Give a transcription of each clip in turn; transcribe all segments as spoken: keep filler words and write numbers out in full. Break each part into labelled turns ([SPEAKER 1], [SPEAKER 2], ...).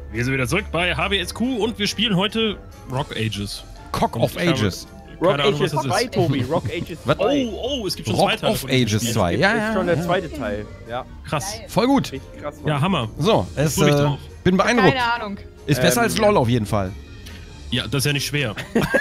[SPEAKER 1] Wir sind wieder zurück bei H B S Q und wir spielen heute Rock Ages.
[SPEAKER 2] Cock of Ages.
[SPEAKER 3] Rock
[SPEAKER 1] Ahnung,
[SPEAKER 3] Ages
[SPEAKER 1] was das
[SPEAKER 3] zwei,
[SPEAKER 1] ist.
[SPEAKER 3] Tobi. Rock Ages
[SPEAKER 2] Was?
[SPEAKER 3] zwei.
[SPEAKER 1] Oh, oh, es gibt schon
[SPEAKER 2] Rock
[SPEAKER 1] zwei Teile.
[SPEAKER 2] of
[SPEAKER 1] von diesem
[SPEAKER 2] Ages
[SPEAKER 1] Spiel.
[SPEAKER 2] zwei. Ja,
[SPEAKER 3] Das
[SPEAKER 2] ja.
[SPEAKER 3] ist schon der
[SPEAKER 2] ja.
[SPEAKER 3] zweite Teil. Ja,
[SPEAKER 1] Krass.
[SPEAKER 2] Voll gut.
[SPEAKER 3] richtig krass.
[SPEAKER 1] Ja, Hammer.
[SPEAKER 2] So, es
[SPEAKER 1] freu mich
[SPEAKER 2] äh,
[SPEAKER 1] drauf.
[SPEAKER 2] bin beeindruckt.
[SPEAKER 4] Keine Ahnung.
[SPEAKER 2] Ist besser
[SPEAKER 3] Ähm,
[SPEAKER 2] als LOL auf jeden Fall.
[SPEAKER 1] Ja, das ist ja nicht schwer.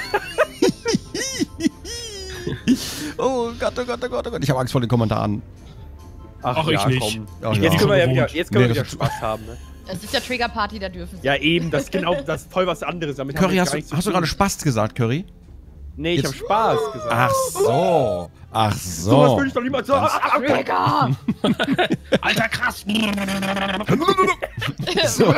[SPEAKER 2] Oh Gott, oh Gott, oh Gott, oh Gott. Ich habe Angst vor den Kommentaren.
[SPEAKER 3] Ach,
[SPEAKER 1] Ach, ich
[SPEAKER 3] ja,
[SPEAKER 1] nicht.
[SPEAKER 3] komm.
[SPEAKER 2] Ach,
[SPEAKER 3] Jetzt
[SPEAKER 2] ja.
[SPEAKER 3] können wir ja
[SPEAKER 1] Gewohnt.
[SPEAKER 3] wieder, jetzt können
[SPEAKER 2] Nee,
[SPEAKER 3] wir wieder
[SPEAKER 2] das-
[SPEAKER 3] Spaß haben, ne?
[SPEAKER 4] Das ist ja Trigger Party, da dürfen sie.
[SPEAKER 3] Ja, eben, das ist genau, das ist voll was anderes. Damit haben
[SPEAKER 2] Curry,
[SPEAKER 3] wir
[SPEAKER 2] hast,
[SPEAKER 3] gar
[SPEAKER 2] du,
[SPEAKER 3] nichts zu
[SPEAKER 2] hast du
[SPEAKER 3] tun.
[SPEAKER 2] gerade Spaß gesagt, Curry?
[SPEAKER 3] Nee, ich
[SPEAKER 2] Jetzt-
[SPEAKER 3] hab Spaß gesagt.
[SPEAKER 2] Ach so. Ach
[SPEAKER 3] So was
[SPEAKER 2] so.
[SPEAKER 3] würde ich doch niemals sagen.
[SPEAKER 4] Trigger!
[SPEAKER 1] Alter, krass.
[SPEAKER 2] so.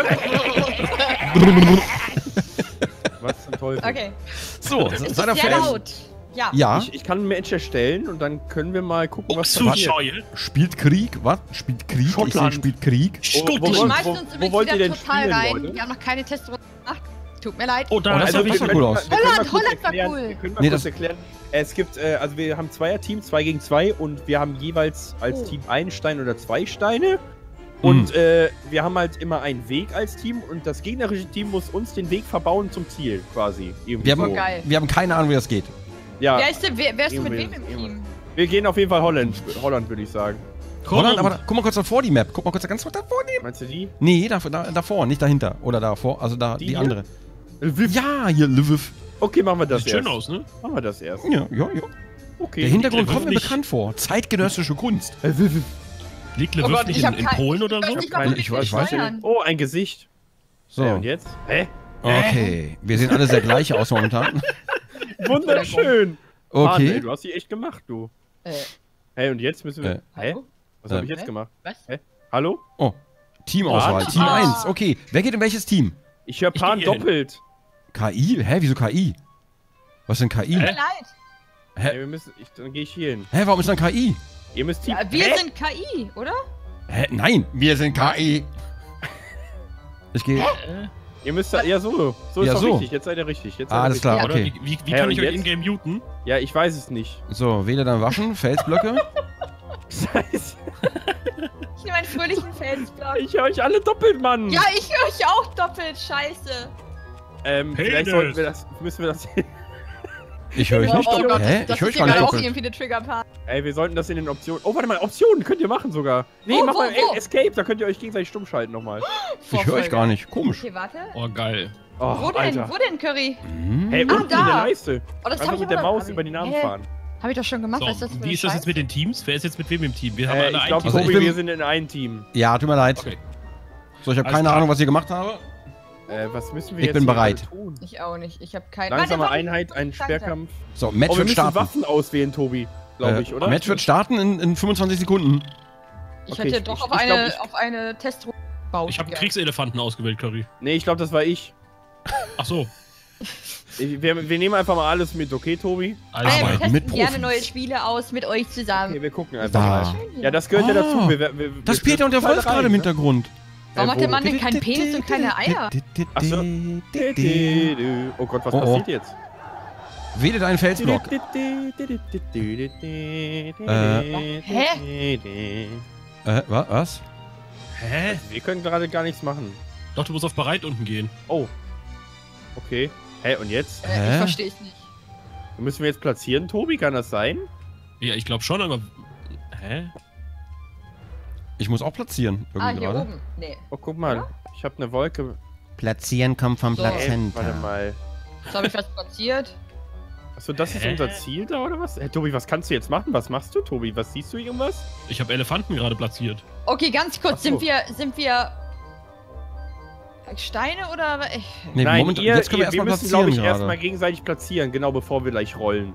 [SPEAKER 3] Was zum Teufel?
[SPEAKER 4] Okay.
[SPEAKER 2] So,
[SPEAKER 4] Es ist
[SPEAKER 2] seid ihr
[SPEAKER 4] sehr
[SPEAKER 2] fertig?
[SPEAKER 4] laut. Ja.
[SPEAKER 2] Ja,
[SPEAKER 3] Ich, ich kann ein Match erstellen und dann können wir mal gucken, was passiert.
[SPEAKER 1] Zuschauer.
[SPEAKER 2] spielt Krieg, was? Spielt Krieg? Ich
[SPEAKER 3] Schottland.
[SPEAKER 2] seh, spielt Krieg.
[SPEAKER 3] Wo- wo-
[SPEAKER 4] Wir
[SPEAKER 3] wo-
[SPEAKER 4] schmeißen uns
[SPEAKER 3] wo
[SPEAKER 4] übrigens
[SPEAKER 3] wollt ihr
[SPEAKER 4] wieder
[SPEAKER 3] denn
[SPEAKER 4] total
[SPEAKER 3] spielen,
[SPEAKER 4] rein.
[SPEAKER 3] Leute?
[SPEAKER 4] Wir haben noch keine Testrunde gemacht. Tut mir leid.
[SPEAKER 1] Oh, da
[SPEAKER 2] Oh, das
[SPEAKER 1] ist
[SPEAKER 2] sah-
[SPEAKER 1] er
[SPEAKER 2] das sah
[SPEAKER 1] wieder.
[SPEAKER 2] cool aus.
[SPEAKER 3] Wir können mal
[SPEAKER 4] Holland,
[SPEAKER 3] kurz
[SPEAKER 4] Holland war
[SPEAKER 3] erklären-
[SPEAKER 4] cool.
[SPEAKER 3] Wir können mal
[SPEAKER 2] Nee,
[SPEAKER 3] kurz
[SPEAKER 2] das-
[SPEAKER 3] erklären. Es gibt, äh, also wir haben Zweierteam, zwei gegen zwei und wir haben jeweils als
[SPEAKER 4] Oh.
[SPEAKER 3] Team einen Stein oder zwei Steine.
[SPEAKER 2] Mhm.
[SPEAKER 3] Und äh, wir haben halt immer einen Weg als Team und das gegnerische Team muss uns den Weg verbauen zum Ziel, quasi. Irgendwie
[SPEAKER 2] Wir
[SPEAKER 3] so.
[SPEAKER 2] haben,
[SPEAKER 4] geil.
[SPEAKER 2] wir haben keine Ahnung, wie das geht.
[SPEAKER 3] Ja,
[SPEAKER 4] Wer ist denn, wer, wer ist denn mit
[SPEAKER 3] Irgendwie-
[SPEAKER 4] wem im
[SPEAKER 3] irgendwie-
[SPEAKER 4] Team?
[SPEAKER 3] wir gehen auf jeden Fall Holland, Holland würde ich sagen.
[SPEAKER 2] Holland, aber da, guck mal kurz davor die Map. Guck mal kurz ganz kurz davor die.
[SPEAKER 3] Meinst du die?
[SPEAKER 2] Nee, da, da, davor, nicht dahinter. Oder davor, also da,
[SPEAKER 3] Die
[SPEAKER 2] die,
[SPEAKER 3] hier?
[SPEAKER 2] andere. Ja, hier, Lviv.
[SPEAKER 3] Okay, machen wir das
[SPEAKER 1] Sieht
[SPEAKER 3] erst.
[SPEAKER 1] schön aus, ne?
[SPEAKER 3] Machen wir das erst.
[SPEAKER 2] Ja, ja, ja.
[SPEAKER 3] Okay.
[SPEAKER 2] Der Hintergrund
[SPEAKER 1] Lviv
[SPEAKER 2] kommt mir
[SPEAKER 1] nicht.
[SPEAKER 2] bekannt vor. Zeitgenössische Kunst.
[SPEAKER 1] Liegt
[SPEAKER 4] Oh
[SPEAKER 1] Lviv
[SPEAKER 4] Gott,
[SPEAKER 1] nicht
[SPEAKER 4] ich
[SPEAKER 1] in,
[SPEAKER 4] hab
[SPEAKER 1] in
[SPEAKER 4] kein-
[SPEAKER 1] Polen oder
[SPEAKER 4] Ich
[SPEAKER 1] so?
[SPEAKER 4] weiß nicht mal,
[SPEAKER 3] Keine-
[SPEAKER 4] wie
[SPEAKER 2] ich
[SPEAKER 4] wir
[SPEAKER 2] weiß- weiß
[SPEAKER 4] steuern.
[SPEAKER 3] Oh, ein Gesicht.
[SPEAKER 2] So,
[SPEAKER 3] Ja, und jetzt? Hä?
[SPEAKER 2] okay. Wir sehen alle sehr gleich aus momentan.
[SPEAKER 3] Wunderschön. Mann, ey,
[SPEAKER 2] Okay.
[SPEAKER 3] du hast die echt gemacht, du.
[SPEAKER 4] Äh,
[SPEAKER 3] Hey, und jetzt müssen wir...
[SPEAKER 2] Äh.
[SPEAKER 3] Hä?
[SPEAKER 4] hallo?
[SPEAKER 3] Was
[SPEAKER 2] Äh.
[SPEAKER 3] habe ich jetzt
[SPEAKER 4] Hä?
[SPEAKER 3] gemacht?
[SPEAKER 4] Was?
[SPEAKER 3] Hä? Hallo?
[SPEAKER 2] Oh, Teamauswahl.
[SPEAKER 3] Was?
[SPEAKER 2] Team
[SPEAKER 4] Ah.
[SPEAKER 2] eins. Okay. Wer geht in welches Team?
[SPEAKER 3] Ich höre
[SPEAKER 1] Ich
[SPEAKER 3] Pan
[SPEAKER 1] geh hier hin.
[SPEAKER 3] doppelt.
[SPEAKER 2] K I? Hä, wieso K I? Was ist denn K I?
[SPEAKER 4] Tut mir
[SPEAKER 1] Hä?
[SPEAKER 4] leid.
[SPEAKER 2] Hä?
[SPEAKER 3] Hey, wir müssen... Ich, dann gehe ich hier hin.
[SPEAKER 2] Hä, warum ist dann K I?
[SPEAKER 3] Ihr müsst Team...
[SPEAKER 4] Ja, wir
[SPEAKER 3] Hä?
[SPEAKER 4] sind K I, oder?
[SPEAKER 2] Hä, nein, wir sind K I. Ich gehe.
[SPEAKER 3] Ihr müsst da... Ja, so. So ist
[SPEAKER 2] Ja,
[SPEAKER 3] doch
[SPEAKER 2] so.
[SPEAKER 3] richtig. Jetzt seid ihr richtig. Jetzt seid
[SPEAKER 2] Ah,
[SPEAKER 3] ihr
[SPEAKER 2] alles
[SPEAKER 3] richtig.
[SPEAKER 2] klar,
[SPEAKER 4] Ja.
[SPEAKER 1] Oder
[SPEAKER 2] okay.
[SPEAKER 1] wie, wie, wie
[SPEAKER 3] Hä,
[SPEAKER 1] kann
[SPEAKER 3] und
[SPEAKER 1] ich euch
[SPEAKER 3] jetzt?
[SPEAKER 1] in-game muten?
[SPEAKER 3] Ja, ich weiß es nicht.
[SPEAKER 2] So, wähle dann Waffen, Felsblöcke.
[SPEAKER 3] Scheiße.
[SPEAKER 4] Ich nehme einen fröhlichen Felsblock.
[SPEAKER 3] Ich höre euch alle doppelt, Mann.
[SPEAKER 4] Ja, ich höre euch auch doppelt. Scheiße.
[SPEAKER 3] Ähm,
[SPEAKER 1] Penis.
[SPEAKER 3] vielleicht sollten wir das... Müssen wir das...
[SPEAKER 2] Ich höre euch
[SPEAKER 4] Oh,
[SPEAKER 2] nicht
[SPEAKER 4] oh
[SPEAKER 2] doppelt.
[SPEAKER 4] Gott,
[SPEAKER 2] Hä?
[SPEAKER 4] das
[SPEAKER 2] Ich höre
[SPEAKER 4] ist
[SPEAKER 2] euch
[SPEAKER 4] ja
[SPEAKER 2] gar nicht
[SPEAKER 4] gerade auch
[SPEAKER 2] doppelt.
[SPEAKER 4] irgendwie eine Trigger-Part.
[SPEAKER 3] Ey, wir sollten das in den Optionen... Oh, warte mal, Optionen könnt ihr machen sogar. Nee,
[SPEAKER 4] Wo,
[SPEAKER 3] mach
[SPEAKER 4] wo,
[SPEAKER 3] mal
[SPEAKER 4] wo?
[SPEAKER 3] Escape, da könnt ihr euch gegenseitig stumm schalten nochmal.
[SPEAKER 2] Ich höre euch gar nicht. Komisch.
[SPEAKER 4] Okay, warte.
[SPEAKER 1] Oh, geil.
[SPEAKER 3] Oh,
[SPEAKER 4] Wo denn?
[SPEAKER 3] Alter.
[SPEAKER 4] Wo denn, Curry?
[SPEAKER 2] Hm?
[SPEAKER 3] Hey,
[SPEAKER 4] Ah,
[SPEAKER 3] unten in der
[SPEAKER 4] da.
[SPEAKER 3] Leiste.
[SPEAKER 4] Oh, das hab
[SPEAKER 3] Einfach
[SPEAKER 4] ich
[SPEAKER 3] mit der
[SPEAKER 4] aber-
[SPEAKER 3] Maus
[SPEAKER 4] hab
[SPEAKER 3] über
[SPEAKER 4] ich-
[SPEAKER 3] die Namen
[SPEAKER 4] Hä?
[SPEAKER 3] fahren.
[SPEAKER 4] Hab ich doch schon gemacht.
[SPEAKER 1] So,
[SPEAKER 4] Was ist das für
[SPEAKER 1] wie
[SPEAKER 4] ein
[SPEAKER 1] ist das
[SPEAKER 4] Scheiß?
[SPEAKER 1] jetzt mit den Teams? Wer ist jetzt mit wem im Team? Wir haben
[SPEAKER 3] Äh,
[SPEAKER 1] alle
[SPEAKER 3] ich
[SPEAKER 1] ein
[SPEAKER 3] glaube,
[SPEAKER 1] Team.
[SPEAKER 2] Also ich
[SPEAKER 3] Tobi,
[SPEAKER 2] bin-
[SPEAKER 3] wir sind in einem Team.
[SPEAKER 2] Ja, tut mir leid.
[SPEAKER 1] Okay.
[SPEAKER 2] So, ich habe
[SPEAKER 1] Alles
[SPEAKER 2] keine
[SPEAKER 1] klar.
[SPEAKER 2] Ahnung, was ich gemacht habe.
[SPEAKER 3] Äh, was müssen wir
[SPEAKER 2] Ich
[SPEAKER 3] jetzt
[SPEAKER 2] bin
[SPEAKER 3] hier
[SPEAKER 2] bereit.
[SPEAKER 3] alle tun?
[SPEAKER 4] Ich auch nicht. Ich habe keine...
[SPEAKER 3] Langsame
[SPEAKER 4] Warte,
[SPEAKER 3] Einheit, ein
[SPEAKER 4] Danke.
[SPEAKER 3] Sperrkampf.
[SPEAKER 2] So, Match
[SPEAKER 3] Oh, wir
[SPEAKER 2] wird
[SPEAKER 3] müssen
[SPEAKER 2] starten.
[SPEAKER 3] Waffen auswählen, Tobi. Glaube
[SPEAKER 2] Äh,
[SPEAKER 3] ich, oder?
[SPEAKER 2] Match wird starten in, in fünfundzwanzig Sekunden.
[SPEAKER 4] Ich
[SPEAKER 3] Okay,
[SPEAKER 4] hätte
[SPEAKER 3] ich-
[SPEAKER 4] doch
[SPEAKER 3] ich-
[SPEAKER 4] auf,
[SPEAKER 3] ich
[SPEAKER 4] eine,
[SPEAKER 3] glaub, ich-
[SPEAKER 4] auf eine Testrunde gebaut.
[SPEAKER 1] Ich habe einen
[SPEAKER 4] ja.
[SPEAKER 1] Kriegselefanten ausgewählt, Curry.
[SPEAKER 3] Nee, ich glaube, das war ich.
[SPEAKER 1] Ach so.
[SPEAKER 3] ich wir, wir nehmen einfach mal alles mit, okay, Tobi?
[SPEAKER 1] Also,
[SPEAKER 4] Wir
[SPEAKER 2] Arbeiten
[SPEAKER 4] testen
[SPEAKER 2] mit
[SPEAKER 4] gerne
[SPEAKER 2] Profis.
[SPEAKER 4] neue Spiele aus mit euch zusammen.
[SPEAKER 3] Okay, wir gucken einfach
[SPEAKER 2] Da.
[SPEAKER 3] mal.
[SPEAKER 4] Schön hier.
[SPEAKER 3] Ja, das gehört ja
[SPEAKER 2] Oh,
[SPEAKER 3] dazu. Wir, wir, wir,
[SPEAKER 2] Das ist
[SPEAKER 3] wir-
[SPEAKER 2] Peter und der
[SPEAKER 3] Teil
[SPEAKER 2] Wolf
[SPEAKER 3] drei,
[SPEAKER 2] gerade im
[SPEAKER 3] ne?
[SPEAKER 2] Hintergrund.
[SPEAKER 4] Warum
[SPEAKER 3] Äh,
[SPEAKER 4] hat der
[SPEAKER 3] wo?
[SPEAKER 4] Mann denn keinen Penis und keine Eier?
[SPEAKER 3] Ach so. Oh Gott, was
[SPEAKER 2] Oh, oh.
[SPEAKER 3] passiert jetzt?
[SPEAKER 2] Wähle deinen Felsblock.
[SPEAKER 3] Hä?
[SPEAKER 2] Äh, wa- was?
[SPEAKER 1] hä?
[SPEAKER 3] Wir können gerade gar nichts machen.
[SPEAKER 1] Doch, du musst auf bereit unten gehen.
[SPEAKER 3] Oh. Okay. Hä, und jetzt?
[SPEAKER 4] Äh,
[SPEAKER 2] Hä?
[SPEAKER 4] ich verstehe es nicht.
[SPEAKER 3] Müssen wir jetzt platzieren, Tobi? Kann das sein?
[SPEAKER 1] Ja, ich glaube schon, aber... Hä?
[SPEAKER 2] Ich muss auch platzieren.
[SPEAKER 4] Ah,
[SPEAKER 2] Irgendwie
[SPEAKER 4] hier
[SPEAKER 2] gerade.
[SPEAKER 4] oben. Nee.
[SPEAKER 3] Oh, guck mal. Ich habe eine Wolke.
[SPEAKER 2] Platzieren kommt vom
[SPEAKER 4] So.
[SPEAKER 3] Ey, warte mal.
[SPEAKER 4] Jetzt habe ich was platziert.
[SPEAKER 3] Achso, das ist
[SPEAKER 1] Hä?
[SPEAKER 3] unser Ziel da, oder was? Hey, Tobi, was kannst du jetzt machen? Was machst du, Tobi? Was siehst du irgendwas?
[SPEAKER 1] Ich habe Elefanten gerade platziert.
[SPEAKER 4] Okay, ganz kurz.
[SPEAKER 3] Ach so.
[SPEAKER 4] Sind wir... Sind wir... Steine oder... Ich,
[SPEAKER 2] Nee,
[SPEAKER 3] Nein,
[SPEAKER 2] Moment,
[SPEAKER 3] ihr,
[SPEAKER 2] jetzt können wir
[SPEAKER 3] ihr, wir
[SPEAKER 2] erstmal
[SPEAKER 3] müssen, glaube
[SPEAKER 2] platzieren
[SPEAKER 3] ich, erstmal
[SPEAKER 2] gerade.
[SPEAKER 3] gegenseitig platzieren, genau bevor wir gleich rollen.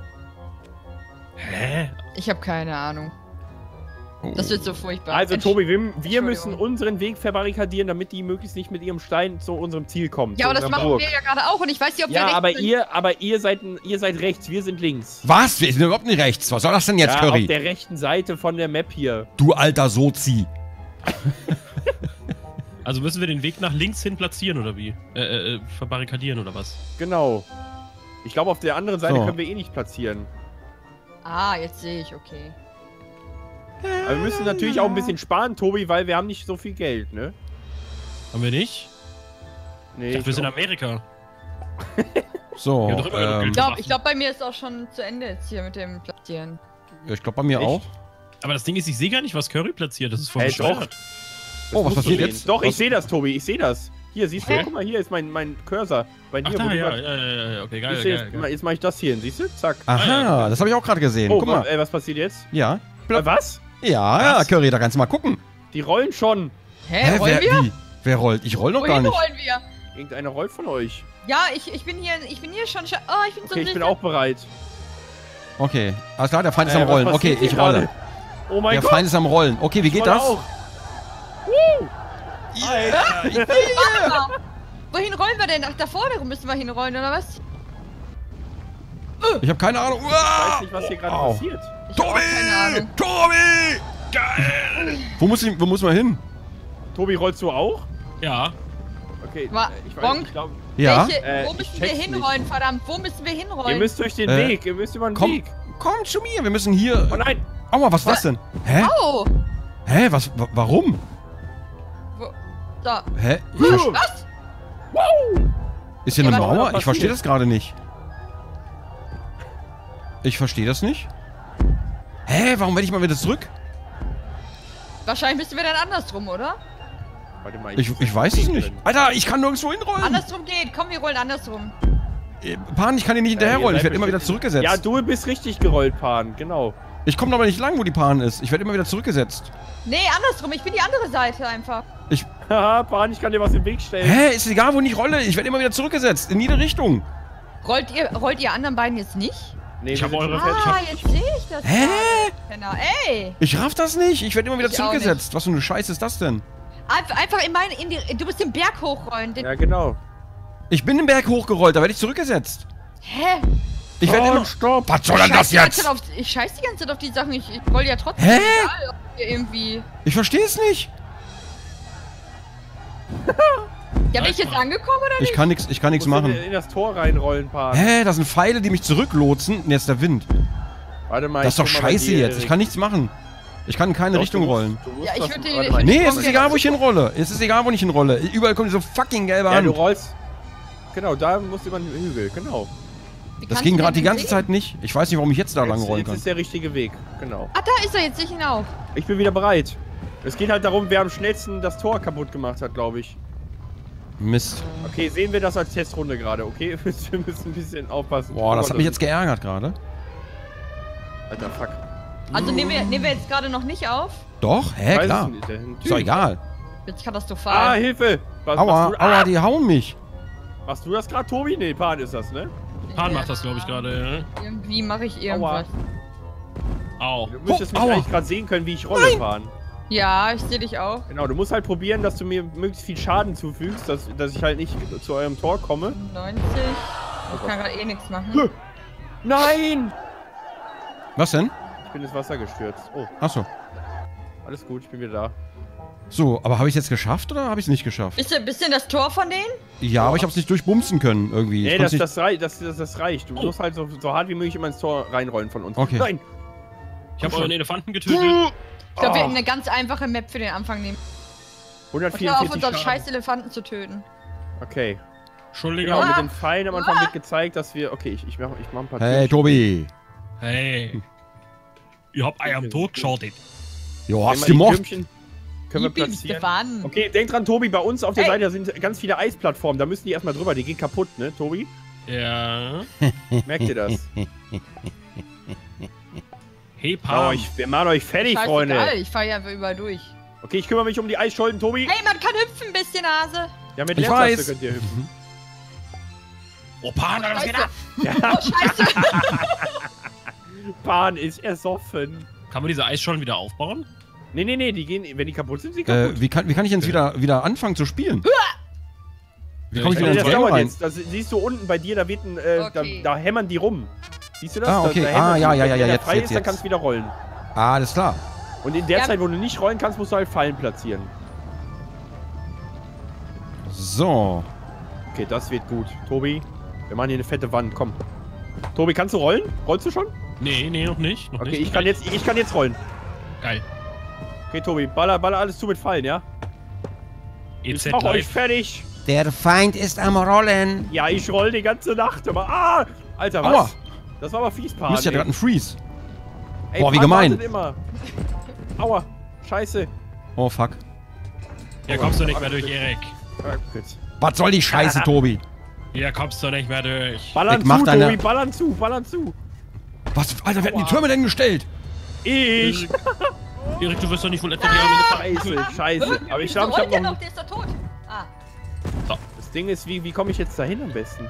[SPEAKER 1] Hä?
[SPEAKER 4] ich habe keine Ahnung. Das wird so furchtbar.
[SPEAKER 3] Also,
[SPEAKER 4] Entsch-
[SPEAKER 3] Tobi, wir, wir
[SPEAKER 4] Entschuldigung.
[SPEAKER 3] müssen unseren Weg verbarrikadieren, damit die möglichst nicht mit ihrem Stein zu unserem Ziel kommen.
[SPEAKER 4] Ja,
[SPEAKER 3] zu
[SPEAKER 4] aber das
[SPEAKER 3] unserer
[SPEAKER 4] machen
[SPEAKER 3] Burg.
[SPEAKER 4] wir ja gerade auch und ich weiß nicht, ob wir
[SPEAKER 3] Ja,
[SPEAKER 4] rechts
[SPEAKER 3] aber
[SPEAKER 4] sind.
[SPEAKER 3] ihr, aber ihr seid, ihr seid rechts, wir sind links.
[SPEAKER 2] Was? Wir sind überhaupt nicht rechts. Was soll das denn jetzt,
[SPEAKER 3] ja,
[SPEAKER 2] Curry?
[SPEAKER 3] auf der rechten Seite von der Map hier.
[SPEAKER 2] Du alter Sozi.
[SPEAKER 1] Also müssen wir den Weg nach links hin platzieren, oder wie? Äh, äh, äh, verbarrikadieren, oder was?
[SPEAKER 3] Genau. Ich glaube, auf der anderen Seite
[SPEAKER 2] So.
[SPEAKER 3] können wir eh nicht platzieren.
[SPEAKER 4] Ah, jetzt sehe ich, okay.
[SPEAKER 3] Aber wir müssen natürlich auch ein bisschen sparen, Tobi, weil wir haben nicht so viel Geld, ne?
[SPEAKER 1] Haben wir nicht?
[SPEAKER 3] Nee,
[SPEAKER 1] Ich dachte, wir sind in
[SPEAKER 3] glaub-
[SPEAKER 1] Amerika.
[SPEAKER 2] So,
[SPEAKER 1] Ja, doch immer noch
[SPEAKER 2] ähm,
[SPEAKER 4] Ich glaube, ich glaub, bei mir ist auch schon zu Ende jetzt hier mit dem Platzieren.
[SPEAKER 2] ich glaube bei mir
[SPEAKER 3] Echt?
[SPEAKER 2] auch.
[SPEAKER 1] Aber das Ding ist, ich sehe gar nicht, was Curry platziert. Das ist voll
[SPEAKER 3] Hey,
[SPEAKER 1] bescheuert.
[SPEAKER 3] doch.
[SPEAKER 2] Oh, was
[SPEAKER 3] musst du
[SPEAKER 2] passiert
[SPEAKER 3] sehen.
[SPEAKER 2] jetzt?
[SPEAKER 3] Doch, ich
[SPEAKER 2] Was-
[SPEAKER 3] sehe das, Tobi, ich sehe das. Hier, siehst du,
[SPEAKER 4] Hä?
[SPEAKER 3] guck mal, hier ist mein, mein Cursor. Bei dir,
[SPEAKER 1] Ach
[SPEAKER 3] wo
[SPEAKER 1] da,
[SPEAKER 3] du
[SPEAKER 1] ja,
[SPEAKER 3] grad-
[SPEAKER 1] ja, ja, ja, okay, geil,
[SPEAKER 3] siehst du,
[SPEAKER 1] geil,
[SPEAKER 3] jetzt,
[SPEAKER 1] geil.
[SPEAKER 3] jetzt mache ich das hier hin, siehst du? Zack.
[SPEAKER 1] Ah, ja,
[SPEAKER 2] Aha,
[SPEAKER 1] ja.
[SPEAKER 2] das habe ich auch gerade gesehen.
[SPEAKER 3] Oh,
[SPEAKER 2] Guck
[SPEAKER 3] wa-
[SPEAKER 2] mal.
[SPEAKER 3] äh, was passiert jetzt?
[SPEAKER 2] Ja.
[SPEAKER 3] Äh, was?
[SPEAKER 2] Ja, ja,
[SPEAKER 1] Was?
[SPEAKER 2] Curry, da kannst du mal gucken.
[SPEAKER 3] Die rollen schon.
[SPEAKER 4] Hä, rollen
[SPEAKER 2] wer,
[SPEAKER 4] wir?
[SPEAKER 2] wie? Wer rollt? Ich roll noch gar
[SPEAKER 4] Wohin
[SPEAKER 2] nicht.
[SPEAKER 4] rollen wir?
[SPEAKER 3] Irgendeiner rollt von euch.
[SPEAKER 4] Ja, ich, ich bin hier, ich bin hier schon. scha- Oh, ich bin so
[SPEAKER 3] Okay, ich bin
[SPEAKER 4] sicher.
[SPEAKER 3] auch bereit.
[SPEAKER 2] Okay, alles klar, der Feind ist
[SPEAKER 3] Äh,
[SPEAKER 2] am
[SPEAKER 3] was
[SPEAKER 2] Rollen. Okay,
[SPEAKER 3] passiert hier
[SPEAKER 2] ich rolle.
[SPEAKER 3] gerade? Oh mein
[SPEAKER 2] Der
[SPEAKER 3] Gott.
[SPEAKER 2] Feind ist am Rollen. Okay, wie
[SPEAKER 3] ich
[SPEAKER 2] geht
[SPEAKER 3] rolle
[SPEAKER 2] das?
[SPEAKER 3] Auch. Woo!
[SPEAKER 2] Yeah, ich-
[SPEAKER 4] Warte mal. Wohin rollen wir denn? Ach, da vorne müssen wir hinrollen, oder was?
[SPEAKER 2] Ich habe keine Ahnung.
[SPEAKER 3] Ich weiß nicht, was hier gerade
[SPEAKER 2] Au.
[SPEAKER 3] passiert.
[SPEAKER 4] Ich hab auch keine Ahnung.
[SPEAKER 2] Tobi! Geil! Wo muss, ich, wo muss man hin?
[SPEAKER 3] Tobi, rollst du auch?
[SPEAKER 1] Ja.
[SPEAKER 3] Okay,
[SPEAKER 4] Wa-
[SPEAKER 3] äh, ich weiß
[SPEAKER 4] Bonk.
[SPEAKER 3] nicht, ich glaube,
[SPEAKER 2] Ja?
[SPEAKER 4] Welche,
[SPEAKER 3] Äh,
[SPEAKER 4] wo
[SPEAKER 3] ich
[SPEAKER 4] müssen wir
[SPEAKER 3] check's
[SPEAKER 4] hinrollen, verdammt? Wo müssen wir hinrollen?
[SPEAKER 3] ihr müsst durch den
[SPEAKER 2] Äh,
[SPEAKER 3] Weg, ihr müsst über den
[SPEAKER 2] Komm,
[SPEAKER 3] Weg.
[SPEAKER 2] komm zu mir. Wir müssen hier.
[SPEAKER 3] Oh nein,
[SPEAKER 2] Aua, was ist das denn? Hä?
[SPEAKER 4] Au!
[SPEAKER 2] Hä? Was? wa- Warum?
[SPEAKER 4] Wo, da.
[SPEAKER 2] Hä? Ich ver-
[SPEAKER 4] Was?
[SPEAKER 2] ist hier
[SPEAKER 4] Ja,
[SPEAKER 2] eine
[SPEAKER 4] was
[SPEAKER 3] soll
[SPEAKER 2] Mauer?
[SPEAKER 3] da
[SPEAKER 2] Ich verstehe
[SPEAKER 3] passieren?
[SPEAKER 2] das gerade nicht. Ich verstehe das nicht. Hä? Warum werde ich mal wieder zurück?
[SPEAKER 4] Wahrscheinlich müssen wir dann andersrum, oder?
[SPEAKER 3] warte mal,
[SPEAKER 2] Ich, ich weiß es nicht. Alter, ich kann nirgendwo hinrollen.
[SPEAKER 4] Andersrum geht. Komm, wir rollen andersrum.
[SPEAKER 2] Äh, Pan, ich kann hier nicht hinterherrollen. Ich werde immer wieder zurückgesetzt.
[SPEAKER 3] Ja, du bist richtig gerollt, Pan, genau.
[SPEAKER 2] Ich komme aber nicht lang, wo die Pan ist. Ich werde immer wieder zurückgesetzt.
[SPEAKER 4] Nee, andersrum. Ich bin die andere Seite einfach.
[SPEAKER 2] Ich.
[SPEAKER 3] Haha, Pan, ich kann dir was im Weg stellen.
[SPEAKER 2] Hä? Ist egal, wo ich rolle. Ich werde immer wieder zurückgesetzt. In jede Richtung.
[SPEAKER 4] Rollt ihr, rollt ihr anderen beiden jetzt nicht?
[SPEAKER 3] Nee,
[SPEAKER 1] Ich
[SPEAKER 3] wir
[SPEAKER 1] hab
[SPEAKER 3] sind
[SPEAKER 1] eure-
[SPEAKER 3] schon fertig.
[SPEAKER 4] Ah, jetzt sehe ich das.
[SPEAKER 2] Hä?
[SPEAKER 4] Genau. Ey!
[SPEAKER 2] Ich raff das nicht. Ich werde immer wieder
[SPEAKER 4] Ich auch
[SPEAKER 2] zurückgesetzt. Was für eine Scheiße ist das denn?
[SPEAKER 4] Einf- Einfach in meine, in die, du musst den Berg hochrollen. Den,
[SPEAKER 3] Ja, genau.
[SPEAKER 2] Ich bin den Berg hochgerollt. Da werde ich zurückgesetzt.
[SPEAKER 4] Hä?
[SPEAKER 2] Ich werde
[SPEAKER 3] Oh,
[SPEAKER 2] immer.
[SPEAKER 3] stopp.
[SPEAKER 2] Was soll
[SPEAKER 4] Ich
[SPEAKER 2] denn das
[SPEAKER 4] scheiß die ganze
[SPEAKER 2] jetzt?
[SPEAKER 4] Zeit Auf, ich scheiß die ganze Zeit auf die Sachen. Ich, ich roll ja trotzdem.
[SPEAKER 2] Hä?
[SPEAKER 4] Egal, ob ihr irgendwie.
[SPEAKER 2] Ich verstehe es nicht.
[SPEAKER 4] Ja, bin ich jetzt angekommen oder
[SPEAKER 2] Ich
[SPEAKER 4] nicht?
[SPEAKER 2] kann nichts. Ich kann nichts
[SPEAKER 3] Musst du
[SPEAKER 2] machen.
[SPEAKER 3] In, in das Tor reinrollen, Pan.
[SPEAKER 2] Hä? Das sind Pfeile, die mich zurücklotsen. Und jetzt der Wind.
[SPEAKER 3] Warte mal.
[SPEAKER 2] Das ist
[SPEAKER 3] ich
[SPEAKER 2] doch
[SPEAKER 3] guck mal bei
[SPEAKER 2] scheiße
[SPEAKER 3] dir,
[SPEAKER 2] jetzt. Ich
[SPEAKER 3] Erik.
[SPEAKER 2] kann nichts machen. Ich kann in keine
[SPEAKER 3] Doch,
[SPEAKER 2] Richtung
[SPEAKER 3] du musst-
[SPEAKER 2] rollen.
[SPEAKER 3] du musst
[SPEAKER 4] Ja, ich
[SPEAKER 3] was-
[SPEAKER 4] würd dir-
[SPEAKER 3] warte mal,
[SPEAKER 4] ich
[SPEAKER 2] Nee,
[SPEAKER 4] würd
[SPEAKER 2] es ist egal, wo ich hinrolle. Es ist egal, wo ich hinrolle. Überall kommen so fucking gelbe
[SPEAKER 3] Ja, du
[SPEAKER 2] Hand.
[SPEAKER 3] rollst. Genau, da musst du über den Hügel, genau.
[SPEAKER 4] Wie
[SPEAKER 2] Das
[SPEAKER 4] kannst
[SPEAKER 2] ging
[SPEAKER 4] du
[SPEAKER 2] gerade die
[SPEAKER 4] denn
[SPEAKER 2] ganze
[SPEAKER 4] sehen?
[SPEAKER 2] Zeit nicht. Ich weiß nicht, warum ich jetzt da lang
[SPEAKER 3] Jetzt,
[SPEAKER 2] rollen
[SPEAKER 3] jetzt
[SPEAKER 2] kann.
[SPEAKER 3] ist der richtige Weg, genau.
[SPEAKER 4] Ah, da ist er jetzt. Sehe ich ihn auch.
[SPEAKER 3] Ich bin wieder bereit. Es geht halt darum, wer am schnellsten das Tor kaputt gemacht hat, glaube ich.
[SPEAKER 2] Mist.
[SPEAKER 3] Okay, sehen wir das als Testrunde gerade, okay? Wir müssen ein bisschen aufpassen.
[SPEAKER 2] Boah, das
[SPEAKER 3] Oh
[SPEAKER 2] hat
[SPEAKER 3] Gott,
[SPEAKER 2] mich jetzt geärgert gerade.
[SPEAKER 3] Alter, fuck.
[SPEAKER 4] Also nehmen wir, nehmen wir jetzt gerade noch nicht auf.
[SPEAKER 2] Doch? Hä,
[SPEAKER 3] Weiß es
[SPEAKER 2] klar.
[SPEAKER 3] nicht, der-
[SPEAKER 2] Ist doch egal.
[SPEAKER 4] Jetzt
[SPEAKER 3] Ah,
[SPEAKER 4] katastrophal.
[SPEAKER 3] Hilfe! Was,
[SPEAKER 2] Aua,
[SPEAKER 3] machst, du,
[SPEAKER 2] aua,
[SPEAKER 3] ah,
[SPEAKER 2] die hauen mich.
[SPEAKER 3] machst du das gerade, Tobi? Nee, Pan ist das, ne?
[SPEAKER 1] Pan macht das, glaube ich, gerade.
[SPEAKER 4] Irgendwie mache ich irgendwas.
[SPEAKER 1] Ja? Au.
[SPEAKER 3] Du müsstest mich
[SPEAKER 2] aua.
[SPEAKER 3] eigentlich gerade sehen können, wie ich rolle, Pan.
[SPEAKER 4] Ja, ich sehe dich auch.
[SPEAKER 3] Genau, du musst halt probieren, dass du mir möglichst viel Schaden zufügst, dass, dass ich halt nicht zu eurem Tor komme.
[SPEAKER 4] neunzig. Ich kann gerade eh nichts machen.
[SPEAKER 3] Nein!
[SPEAKER 2] Was denn?
[SPEAKER 3] Ich bin ins Wasser gestürzt. Oh,
[SPEAKER 2] Achso.
[SPEAKER 3] alles gut, ich bin wieder da.
[SPEAKER 2] So, aber habe ich es jetzt geschafft oder habe ich es nicht geschafft?
[SPEAKER 4] Bist du, bist du in das Tor von denen?
[SPEAKER 2] Ja, aber ich habe es nicht durchbumsen können irgendwie. Ich
[SPEAKER 3] Nee,
[SPEAKER 2] konnt's
[SPEAKER 3] das,
[SPEAKER 2] nicht...
[SPEAKER 3] das, rei das, das, das reicht. Du musst halt so, so hart wie möglich immer ins Tor reinrollen von uns.
[SPEAKER 2] Okay.
[SPEAKER 3] Nein!
[SPEAKER 1] Ich habe euren Elefanten getötet.
[SPEAKER 4] Ich glaube, wir
[SPEAKER 3] Ah.
[SPEAKER 4] hätten eine ganz einfache Map für den Anfang nehmen. Und hör auf,
[SPEAKER 3] hundertvierundvierzig
[SPEAKER 4] unseren
[SPEAKER 3] Schaden.
[SPEAKER 4] scheiß Elefanten zu töten.
[SPEAKER 3] Okay.
[SPEAKER 1] Entschuldigung.
[SPEAKER 3] Genau,
[SPEAKER 4] Ah.
[SPEAKER 3] mit den Pfeilen am Anfang wird gezeigt, dass wir... Okay, ich, ich mach, ich mach ein paar
[SPEAKER 2] Hey,
[SPEAKER 3] Türchen.
[SPEAKER 2] Tobi.
[SPEAKER 1] Hey. Ich hab Eier am Tod geschaut.
[SPEAKER 2] Jo,
[SPEAKER 3] Einmal
[SPEAKER 2] hast
[SPEAKER 3] die
[SPEAKER 2] du gemocht?
[SPEAKER 3] Türmchen Können wir
[SPEAKER 4] Gib ihm,
[SPEAKER 3] platzieren.
[SPEAKER 4] Stefan.
[SPEAKER 3] Okay, denk dran, Tobi, bei uns auf der
[SPEAKER 4] Hey.
[SPEAKER 3] Seite sind ganz viele Eisplattformen. Da müssen die erstmal drüber. Die gehen kaputt, ne, Tobi?
[SPEAKER 1] Ja.
[SPEAKER 3] Merkt ihr das?
[SPEAKER 1] Hey,
[SPEAKER 3] Oh,
[SPEAKER 1] Pan.
[SPEAKER 3] ich, wir machen euch fertig,
[SPEAKER 4] Scheißegal,
[SPEAKER 3] Freunde.
[SPEAKER 4] ich fahr ja einfach überall durch.
[SPEAKER 3] Okay, ich kümmere mich um die Eisscholden, Tobi.
[SPEAKER 4] Hey, man kann hüpfen, bisschen Hase.
[SPEAKER 3] Ja, mit
[SPEAKER 2] Ich
[SPEAKER 3] Leertaste
[SPEAKER 2] weiß.
[SPEAKER 3] könnt ihr hüpfen.
[SPEAKER 1] Oh, Pan, was geht ab?
[SPEAKER 3] Ja,
[SPEAKER 4] Oh, scheiße.
[SPEAKER 3] Bahn ist ersoffen.
[SPEAKER 1] Kann man diese Eisschollen wieder aufbauen?
[SPEAKER 3] Nee, nee, nee, die gehen, wenn die kaputt sind, sind die kaputt.
[SPEAKER 2] Äh, wie kann, wie kann ich jetzt wieder, wieder anfangen zu spielen? Wie komme ich
[SPEAKER 1] Ja,
[SPEAKER 2] wieder
[SPEAKER 3] Nee,
[SPEAKER 2] ins
[SPEAKER 3] das
[SPEAKER 2] Game
[SPEAKER 3] dauert
[SPEAKER 2] rein?
[SPEAKER 3] jetzt. Das siehst du unten bei dir, da wird ein, äh,
[SPEAKER 4] Okay.
[SPEAKER 3] da, da hämmern die rum. Siehst du das?
[SPEAKER 2] Ah,
[SPEAKER 3] Da-
[SPEAKER 2] okay.
[SPEAKER 3] Da,
[SPEAKER 2] Ah,
[SPEAKER 3] hämmern die.
[SPEAKER 2] ja, ja,
[SPEAKER 3] Wenn
[SPEAKER 2] ja,
[SPEAKER 3] der
[SPEAKER 2] ja, jetzt,
[SPEAKER 3] frei
[SPEAKER 2] jetzt,
[SPEAKER 3] ist, dann
[SPEAKER 2] jetzt.
[SPEAKER 3] kannst du wieder rollen.
[SPEAKER 2] Ah, alles klar.
[SPEAKER 3] Und in der
[SPEAKER 4] Ja.
[SPEAKER 3] Zeit, wo du nicht rollen kannst, musst du halt Fallen platzieren.
[SPEAKER 2] So.
[SPEAKER 3] Okay, das wird gut. Tobi, wir machen hier eine fette Wand, komm. Tobi, kannst du rollen? Rollst du schon?
[SPEAKER 1] Nee, nee, noch nicht. Noch
[SPEAKER 3] Okay,
[SPEAKER 1] nicht.
[SPEAKER 3] ich kann jetzt, ich kann jetzt rollen.
[SPEAKER 1] Geil.
[SPEAKER 3] Okay, Tobi, baller, baller alles zu mit Fallen, ja?
[SPEAKER 1] E
[SPEAKER 3] Ich
[SPEAKER 1] Z
[SPEAKER 3] mach euch
[SPEAKER 1] live.
[SPEAKER 3] fertig.
[SPEAKER 2] Der Feind ist am Rollen.
[SPEAKER 3] Ja, ich roll die ganze Nacht immer. Ah! Alter, was?
[SPEAKER 2] Aua.
[SPEAKER 3] Das war aber fies,
[SPEAKER 2] Du
[SPEAKER 3] Pan.
[SPEAKER 2] bist ja
[SPEAKER 3] ey.
[SPEAKER 2] gerade ein Freeze.
[SPEAKER 3] Ey,
[SPEAKER 2] Boah, wie
[SPEAKER 3] Pan
[SPEAKER 2] gemein.
[SPEAKER 3] wartet immer. Aua. Scheiße.
[SPEAKER 2] Oh, fuck.
[SPEAKER 1] Hier kommst du nicht mehr durch, Erik.
[SPEAKER 3] Ah, gut.
[SPEAKER 2] Was soll die Scheiße, Tobi?
[SPEAKER 1] Hier kommst du nicht mehr durch.
[SPEAKER 3] Ballern
[SPEAKER 2] Ich mach
[SPEAKER 3] zu,
[SPEAKER 2] deine-
[SPEAKER 3] Tobi, ballern zu, ballern zu.
[SPEAKER 2] Was, Alter, wer hat denn die Türme denn gestellt?
[SPEAKER 3] Ich.
[SPEAKER 1] Erik, du wirst doch nicht wohl etwa die Arme
[SPEAKER 3] Scheiße, scheiße. Aber ich
[SPEAKER 4] Wieso
[SPEAKER 3] glaube, ich
[SPEAKER 4] rollt der
[SPEAKER 3] habe noch...
[SPEAKER 4] noch, der ist doch tot. Ah.
[SPEAKER 3] Das Ding ist, wie, wie komme ich jetzt dahin am besten?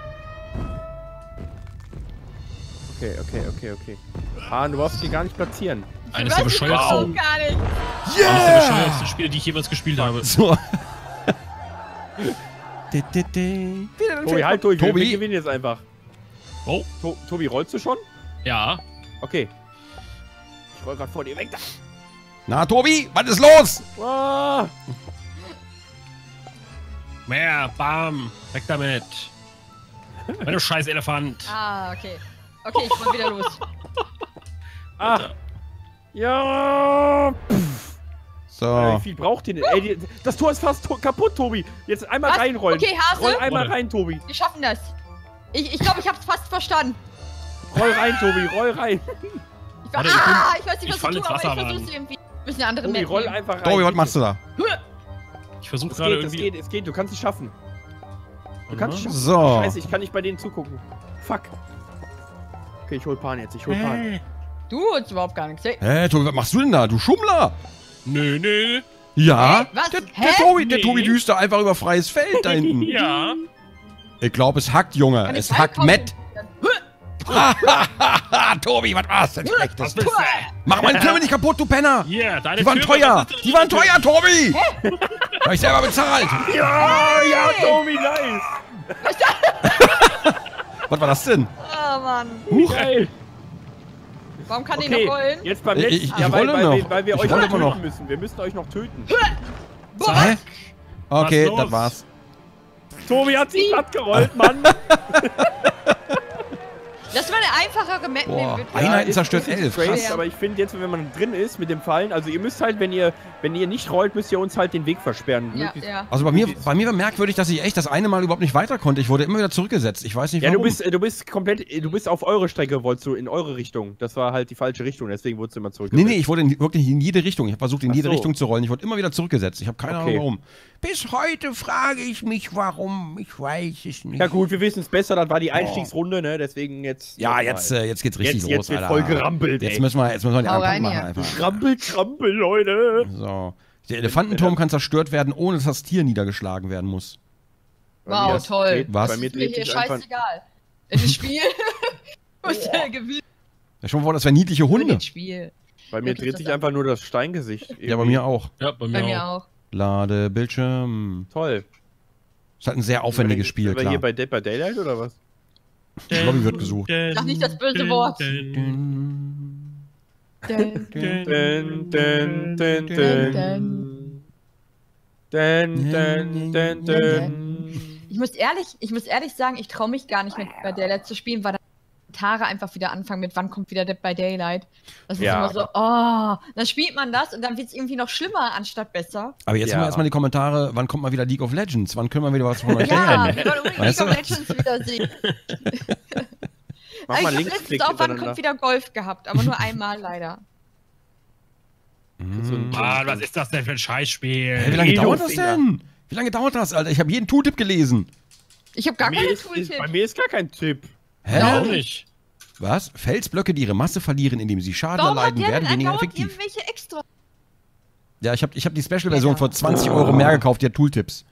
[SPEAKER 3] Okay, okay, okay, okay. Ah, du brauchst die gar nicht platzieren.
[SPEAKER 1] Eines
[SPEAKER 4] Ich
[SPEAKER 1] der
[SPEAKER 4] weiß nicht,
[SPEAKER 1] bescheuertsten,
[SPEAKER 4] warum gar nicht.
[SPEAKER 1] eines der
[SPEAKER 2] Yeah!
[SPEAKER 1] bescheuertsten Spiele, die ich jemals gespielt habe.
[SPEAKER 2] So. Di, di, di. Wieder ein
[SPEAKER 3] Tobi,
[SPEAKER 2] Feld-
[SPEAKER 3] halt durch. Wir,
[SPEAKER 2] Tobi.
[SPEAKER 3] wir gewinnen jetzt einfach.
[SPEAKER 1] Oh,
[SPEAKER 3] To Tobi, rollst du schon?
[SPEAKER 1] ja.
[SPEAKER 3] Okay. Ich roll grad vor dir weg. Da.
[SPEAKER 2] Na, Tobi, was ist los?
[SPEAKER 3] Ah.
[SPEAKER 1] Mehr, bam, weg damit. Wenn du scheiß Elefant.
[SPEAKER 4] Ah, okay. Okay, ich roll wieder los.
[SPEAKER 3] Ah. Ja.
[SPEAKER 2] So.
[SPEAKER 3] Wie viel braucht ihr denn? Ey, die, das Tor ist fast to kaputt, Tobi. Jetzt einmal
[SPEAKER 4] Was?
[SPEAKER 3] reinrollen.
[SPEAKER 4] Okay, Hase.
[SPEAKER 3] Roll einmal
[SPEAKER 1] Oder?
[SPEAKER 3] rein, Tobi.
[SPEAKER 4] Wir schaffen das. Ich ich, glaube, ich hab's fast verstanden.
[SPEAKER 3] Roll rein, Tobi. Roll rein.
[SPEAKER 4] Ich, war,
[SPEAKER 1] Warte, ich bin-
[SPEAKER 4] ah, ich weiß nicht,
[SPEAKER 1] ich
[SPEAKER 4] was ich
[SPEAKER 1] fall
[SPEAKER 4] tue,
[SPEAKER 1] ins
[SPEAKER 4] aber ich
[SPEAKER 1] Wasser,
[SPEAKER 4] versuch's
[SPEAKER 1] Mann.
[SPEAKER 4] irgendwie. Wir müssen eine andere
[SPEAKER 3] Tobi,
[SPEAKER 4] Map
[SPEAKER 3] roll
[SPEAKER 4] nehmen.
[SPEAKER 3] einfach rein.
[SPEAKER 2] Tobi, was
[SPEAKER 3] bitte.
[SPEAKER 2] machst du da?
[SPEAKER 1] Ich versuche
[SPEAKER 3] Es
[SPEAKER 1] gerade
[SPEAKER 3] geht, es
[SPEAKER 1] irgendwie...
[SPEAKER 3] geht, es geht. Du kannst es schaffen. Du kannst es schaffen.
[SPEAKER 2] So.
[SPEAKER 3] Scheiße, ich kann nicht bei denen zugucken. Fuck. Okay, ich hol Pan jetzt. Ich hol Pan.
[SPEAKER 4] Du holst überhaupt gar nichts. Hey.
[SPEAKER 2] Hä, Tobi, was machst du denn da? Du Schummler!
[SPEAKER 1] Nö, nö.
[SPEAKER 2] Ja?
[SPEAKER 4] Hä? Was?
[SPEAKER 2] Der,
[SPEAKER 4] Hä?
[SPEAKER 2] der, Tobi, der
[SPEAKER 1] Nee.
[SPEAKER 2] Tobi düst da einfach über freies Feld da hinten.
[SPEAKER 1] Ja.
[SPEAKER 2] Ich glaube, es hackt, Junge.
[SPEAKER 4] Kann ich
[SPEAKER 2] Es hackt
[SPEAKER 4] reinkommen?
[SPEAKER 2] Matt. Tobi, was war's denn Schlechtes?
[SPEAKER 1] Was willst du?
[SPEAKER 2] Mach meine Türme nicht kaputt, du Penner!
[SPEAKER 1] Hier, deine
[SPEAKER 2] Die waren
[SPEAKER 1] Türme,
[SPEAKER 2] teuer!
[SPEAKER 1] was ist denn
[SPEAKER 2] Die waren
[SPEAKER 1] mit den
[SPEAKER 2] teuer, Tobi! Hab ich selber bezahlt!
[SPEAKER 3] Ja, ja, Tobi, nice.
[SPEAKER 2] Was war das denn?
[SPEAKER 4] Oh, Mann.
[SPEAKER 2] Huch!
[SPEAKER 3] Geil.
[SPEAKER 4] Warum kann ich
[SPEAKER 3] Okay,
[SPEAKER 4] noch rollen?
[SPEAKER 3] jetzt beim
[SPEAKER 2] Ich-
[SPEAKER 3] letzten...
[SPEAKER 2] ich-
[SPEAKER 3] ja,
[SPEAKER 2] ich
[SPEAKER 3] weil,
[SPEAKER 2] rolle
[SPEAKER 3] weil,
[SPEAKER 2] noch.
[SPEAKER 3] wir, weil wir
[SPEAKER 2] Ich
[SPEAKER 3] euch
[SPEAKER 2] rolle
[SPEAKER 3] noch
[SPEAKER 2] immer
[SPEAKER 3] töten
[SPEAKER 2] noch.
[SPEAKER 3] müssen. Wir müssen euch noch töten.
[SPEAKER 4] Boah.
[SPEAKER 2] Hä? Okay,
[SPEAKER 1] los?
[SPEAKER 2] das war's.
[SPEAKER 3] Tobi hat sich platt gerollt, Mann.
[SPEAKER 4] Das war eine einfachere Map.
[SPEAKER 2] Boah.
[SPEAKER 4] nehmen wir.
[SPEAKER 2] Einheiten
[SPEAKER 3] ist-
[SPEAKER 2] zerstört
[SPEAKER 3] ist
[SPEAKER 2] elf.
[SPEAKER 3] strange,
[SPEAKER 2] Krass.
[SPEAKER 3] aber ich finde jetzt, wenn man drin ist mit dem Fallen, also ihr müsst halt, wenn ihr, wenn ihr nicht rollt, müsst ihr uns halt den Weg versperren.
[SPEAKER 4] Ja,
[SPEAKER 3] Möglichst-
[SPEAKER 4] ja.
[SPEAKER 2] Also bei mir, bei mir war merkwürdig, dass ich echt das eine Mal überhaupt nicht weiter konnte. Ich wurde immer wieder zurückgesetzt. Ich weiß nicht
[SPEAKER 3] Ja,
[SPEAKER 2] warum.
[SPEAKER 3] du bist, äh, du bist komplett, äh, du bist auf eure Strecke, wolltest du in eure Richtung. Das war halt die falsche Richtung, deswegen wurdest du immer
[SPEAKER 2] Nee,
[SPEAKER 3] zurückgesetzt.
[SPEAKER 2] nee, ich wurde in, wirklich in jede Richtung. Ich habe versucht, in
[SPEAKER 3] Ach
[SPEAKER 2] jede
[SPEAKER 3] so.
[SPEAKER 2] Richtung zu rollen. Ich wurde immer wieder zurückgesetzt. Ich habe keine
[SPEAKER 3] Okay.
[SPEAKER 2] Ahnung warum. Bis heute frage ich mich, warum. Ich weiß es nicht.
[SPEAKER 3] Ja gut, wir wissen es besser, das war die Einstiegsrunde, ne, deswegen jetzt...
[SPEAKER 2] Ja,
[SPEAKER 3] nochmal.
[SPEAKER 2] jetzt, äh, jetzt geht's richtig
[SPEAKER 3] Jetzt-
[SPEAKER 2] los,
[SPEAKER 3] jetzt wird
[SPEAKER 2] Alter.
[SPEAKER 3] voll gerampelt,
[SPEAKER 2] Jetzt
[SPEAKER 3] ey.
[SPEAKER 2] müssen wir, jetzt müssen wir den
[SPEAKER 4] Hau
[SPEAKER 2] anderen
[SPEAKER 4] rein
[SPEAKER 2] machen
[SPEAKER 4] hier.
[SPEAKER 2] einfach.
[SPEAKER 3] Trampel, trampel, Leute.
[SPEAKER 2] So. Der Elefantenturm kann zerstört werden, ohne dass das Tier niedergeschlagen werden muss.
[SPEAKER 3] Bei mir
[SPEAKER 4] Wow,
[SPEAKER 3] das
[SPEAKER 4] toll.
[SPEAKER 3] dreht-
[SPEAKER 2] Was?
[SPEAKER 3] Bei mir
[SPEAKER 4] Ist mir
[SPEAKER 3] dreht
[SPEAKER 4] hier
[SPEAKER 3] sich einfach...
[SPEAKER 4] scheißegal. In das Spiel. Muss der gewinnen.
[SPEAKER 2] Ja, schon vor, das wären niedliche
[SPEAKER 4] Für
[SPEAKER 2] Hunde.
[SPEAKER 4] das Spiel.
[SPEAKER 3] Bei mir
[SPEAKER 4] Wirklich,
[SPEAKER 3] dreht
[SPEAKER 4] das
[SPEAKER 3] sich
[SPEAKER 4] ist-
[SPEAKER 3] einfach nur das Steingesicht.
[SPEAKER 2] Ja, bei
[SPEAKER 3] irgendwie.
[SPEAKER 2] mir auch.
[SPEAKER 1] Ja, bei mir,
[SPEAKER 4] Bei mir
[SPEAKER 1] auch.
[SPEAKER 4] auch.
[SPEAKER 2] Lade Bildschirm.
[SPEAKER 3] Toll.
[SPEAKER 2] Ist halt ein sehr aufwendiges Spiel,
[SPEAKER 3] Sind wir
[SPEAKER 2] klar.
[SPEAKER 3] hier bei Dead by Daylight oder was?
[SPEAKER 2] Lobby wird gesucht.
[SPEAKER 4] Sag nicht das böse Wort.
[SPEAKER 2] Dün,
[SPEAKER 4] Dun,
[SPEAKER 2] dün,
[SPEAKER 3] Dun, dun, dun, dun. Dun, dun, dun, dun.
[SPEAKER 4] Ich muss ehrlich, ich muss ehrlich sagen, ich traue mich gar nicht mit bei Daylight zu spielen, weil dann Kommentare einfach wieder anfangen mit wann kommt wieder Dead by Daylight. Das ist
[SPEAKER 3] Ja,
[SPEAKER 4] immer so, oh, dann spielt man das und dann wird es irgendwie noch schlimmer anstatt besser.
[SPEAKER 2] Aber jetzt
[SPEAKER 3] Ja.
[SPEAKER 2] haben wir erstmal die Kommentare, wann kommt mal wieder League of Legends? Wann können wir wieder was von euch
[SPEAKER 4] Ja,
[SPEAKER 2] lernen?
[SPEAKER 4] wir wollen unbedingt
[SPEAKER 2] Weißt
[SPEAKER 4] League
[SPEAKER 2] du?
[SPEAKER 4] of Legends wieder sehen.
[SPEAKER 3] Mach
[SPEAKER 4] ich
[SPEAKER 3] mal
[SPEAKER 4] habe
[SPEAKER 3] Linksklick
[SPEAKER 4] letztens auch wann
[SPEAKER 3] hintereinander.
[SPEAKER 4] kommt wieder Golf gehabt, aber nur einmal leider.
[SPEAKER 3] So ein-
[SPEAKER 1] Mann, was ist das denn für ein Scheißspiel?
[SPEAKER 2] Hey, wie lange
[SPEAKER 3] Edo
[SPEAKER 2] dauert das
[SPEAKER 3] Finger.
[SPEAKER 2] denn? Wie lange dauert das, Alter? Ich habe jeden Tooltip gelesen.
[SPEAKER 4] Ich habe
[SPEAKER 3] Bei
[SPEAKER 4] gar
[SPEAKER 3] mir,
[SPEAKER 4] keine
[SPEAKER 3] ist, ist,
[SPEAKER 4] Tooltip.
[SPEAKER 3] bei mir ist gar kein Tipp.
[SPEAKER 2] Hä?
[SPEAKER 1] Warum nicht?
[SPEAKER 2] Was? Felsblöcke, die ihre Masse verlieren, indem sie Schaden
[SPEAKER 4] Warum hat
[SPEAKER 2] erleiden,
[SPEAKER 4] der
[SPEAKER 2] werden
[SPEAKER 4] denn
[SPEAKER 2] weniger
[SPEAKER 4] andauernd
[SPEAKER 2] effektiv.
[SPEAKER 4] irgendwelche extra?
[SPEAKER 2] Ja, ich habe ich hab die Special-Version
[SPEAKER 4] Ja.
[SPEAKER 2] für zwanzig Euro mehr gekauft, die hat Tooltips.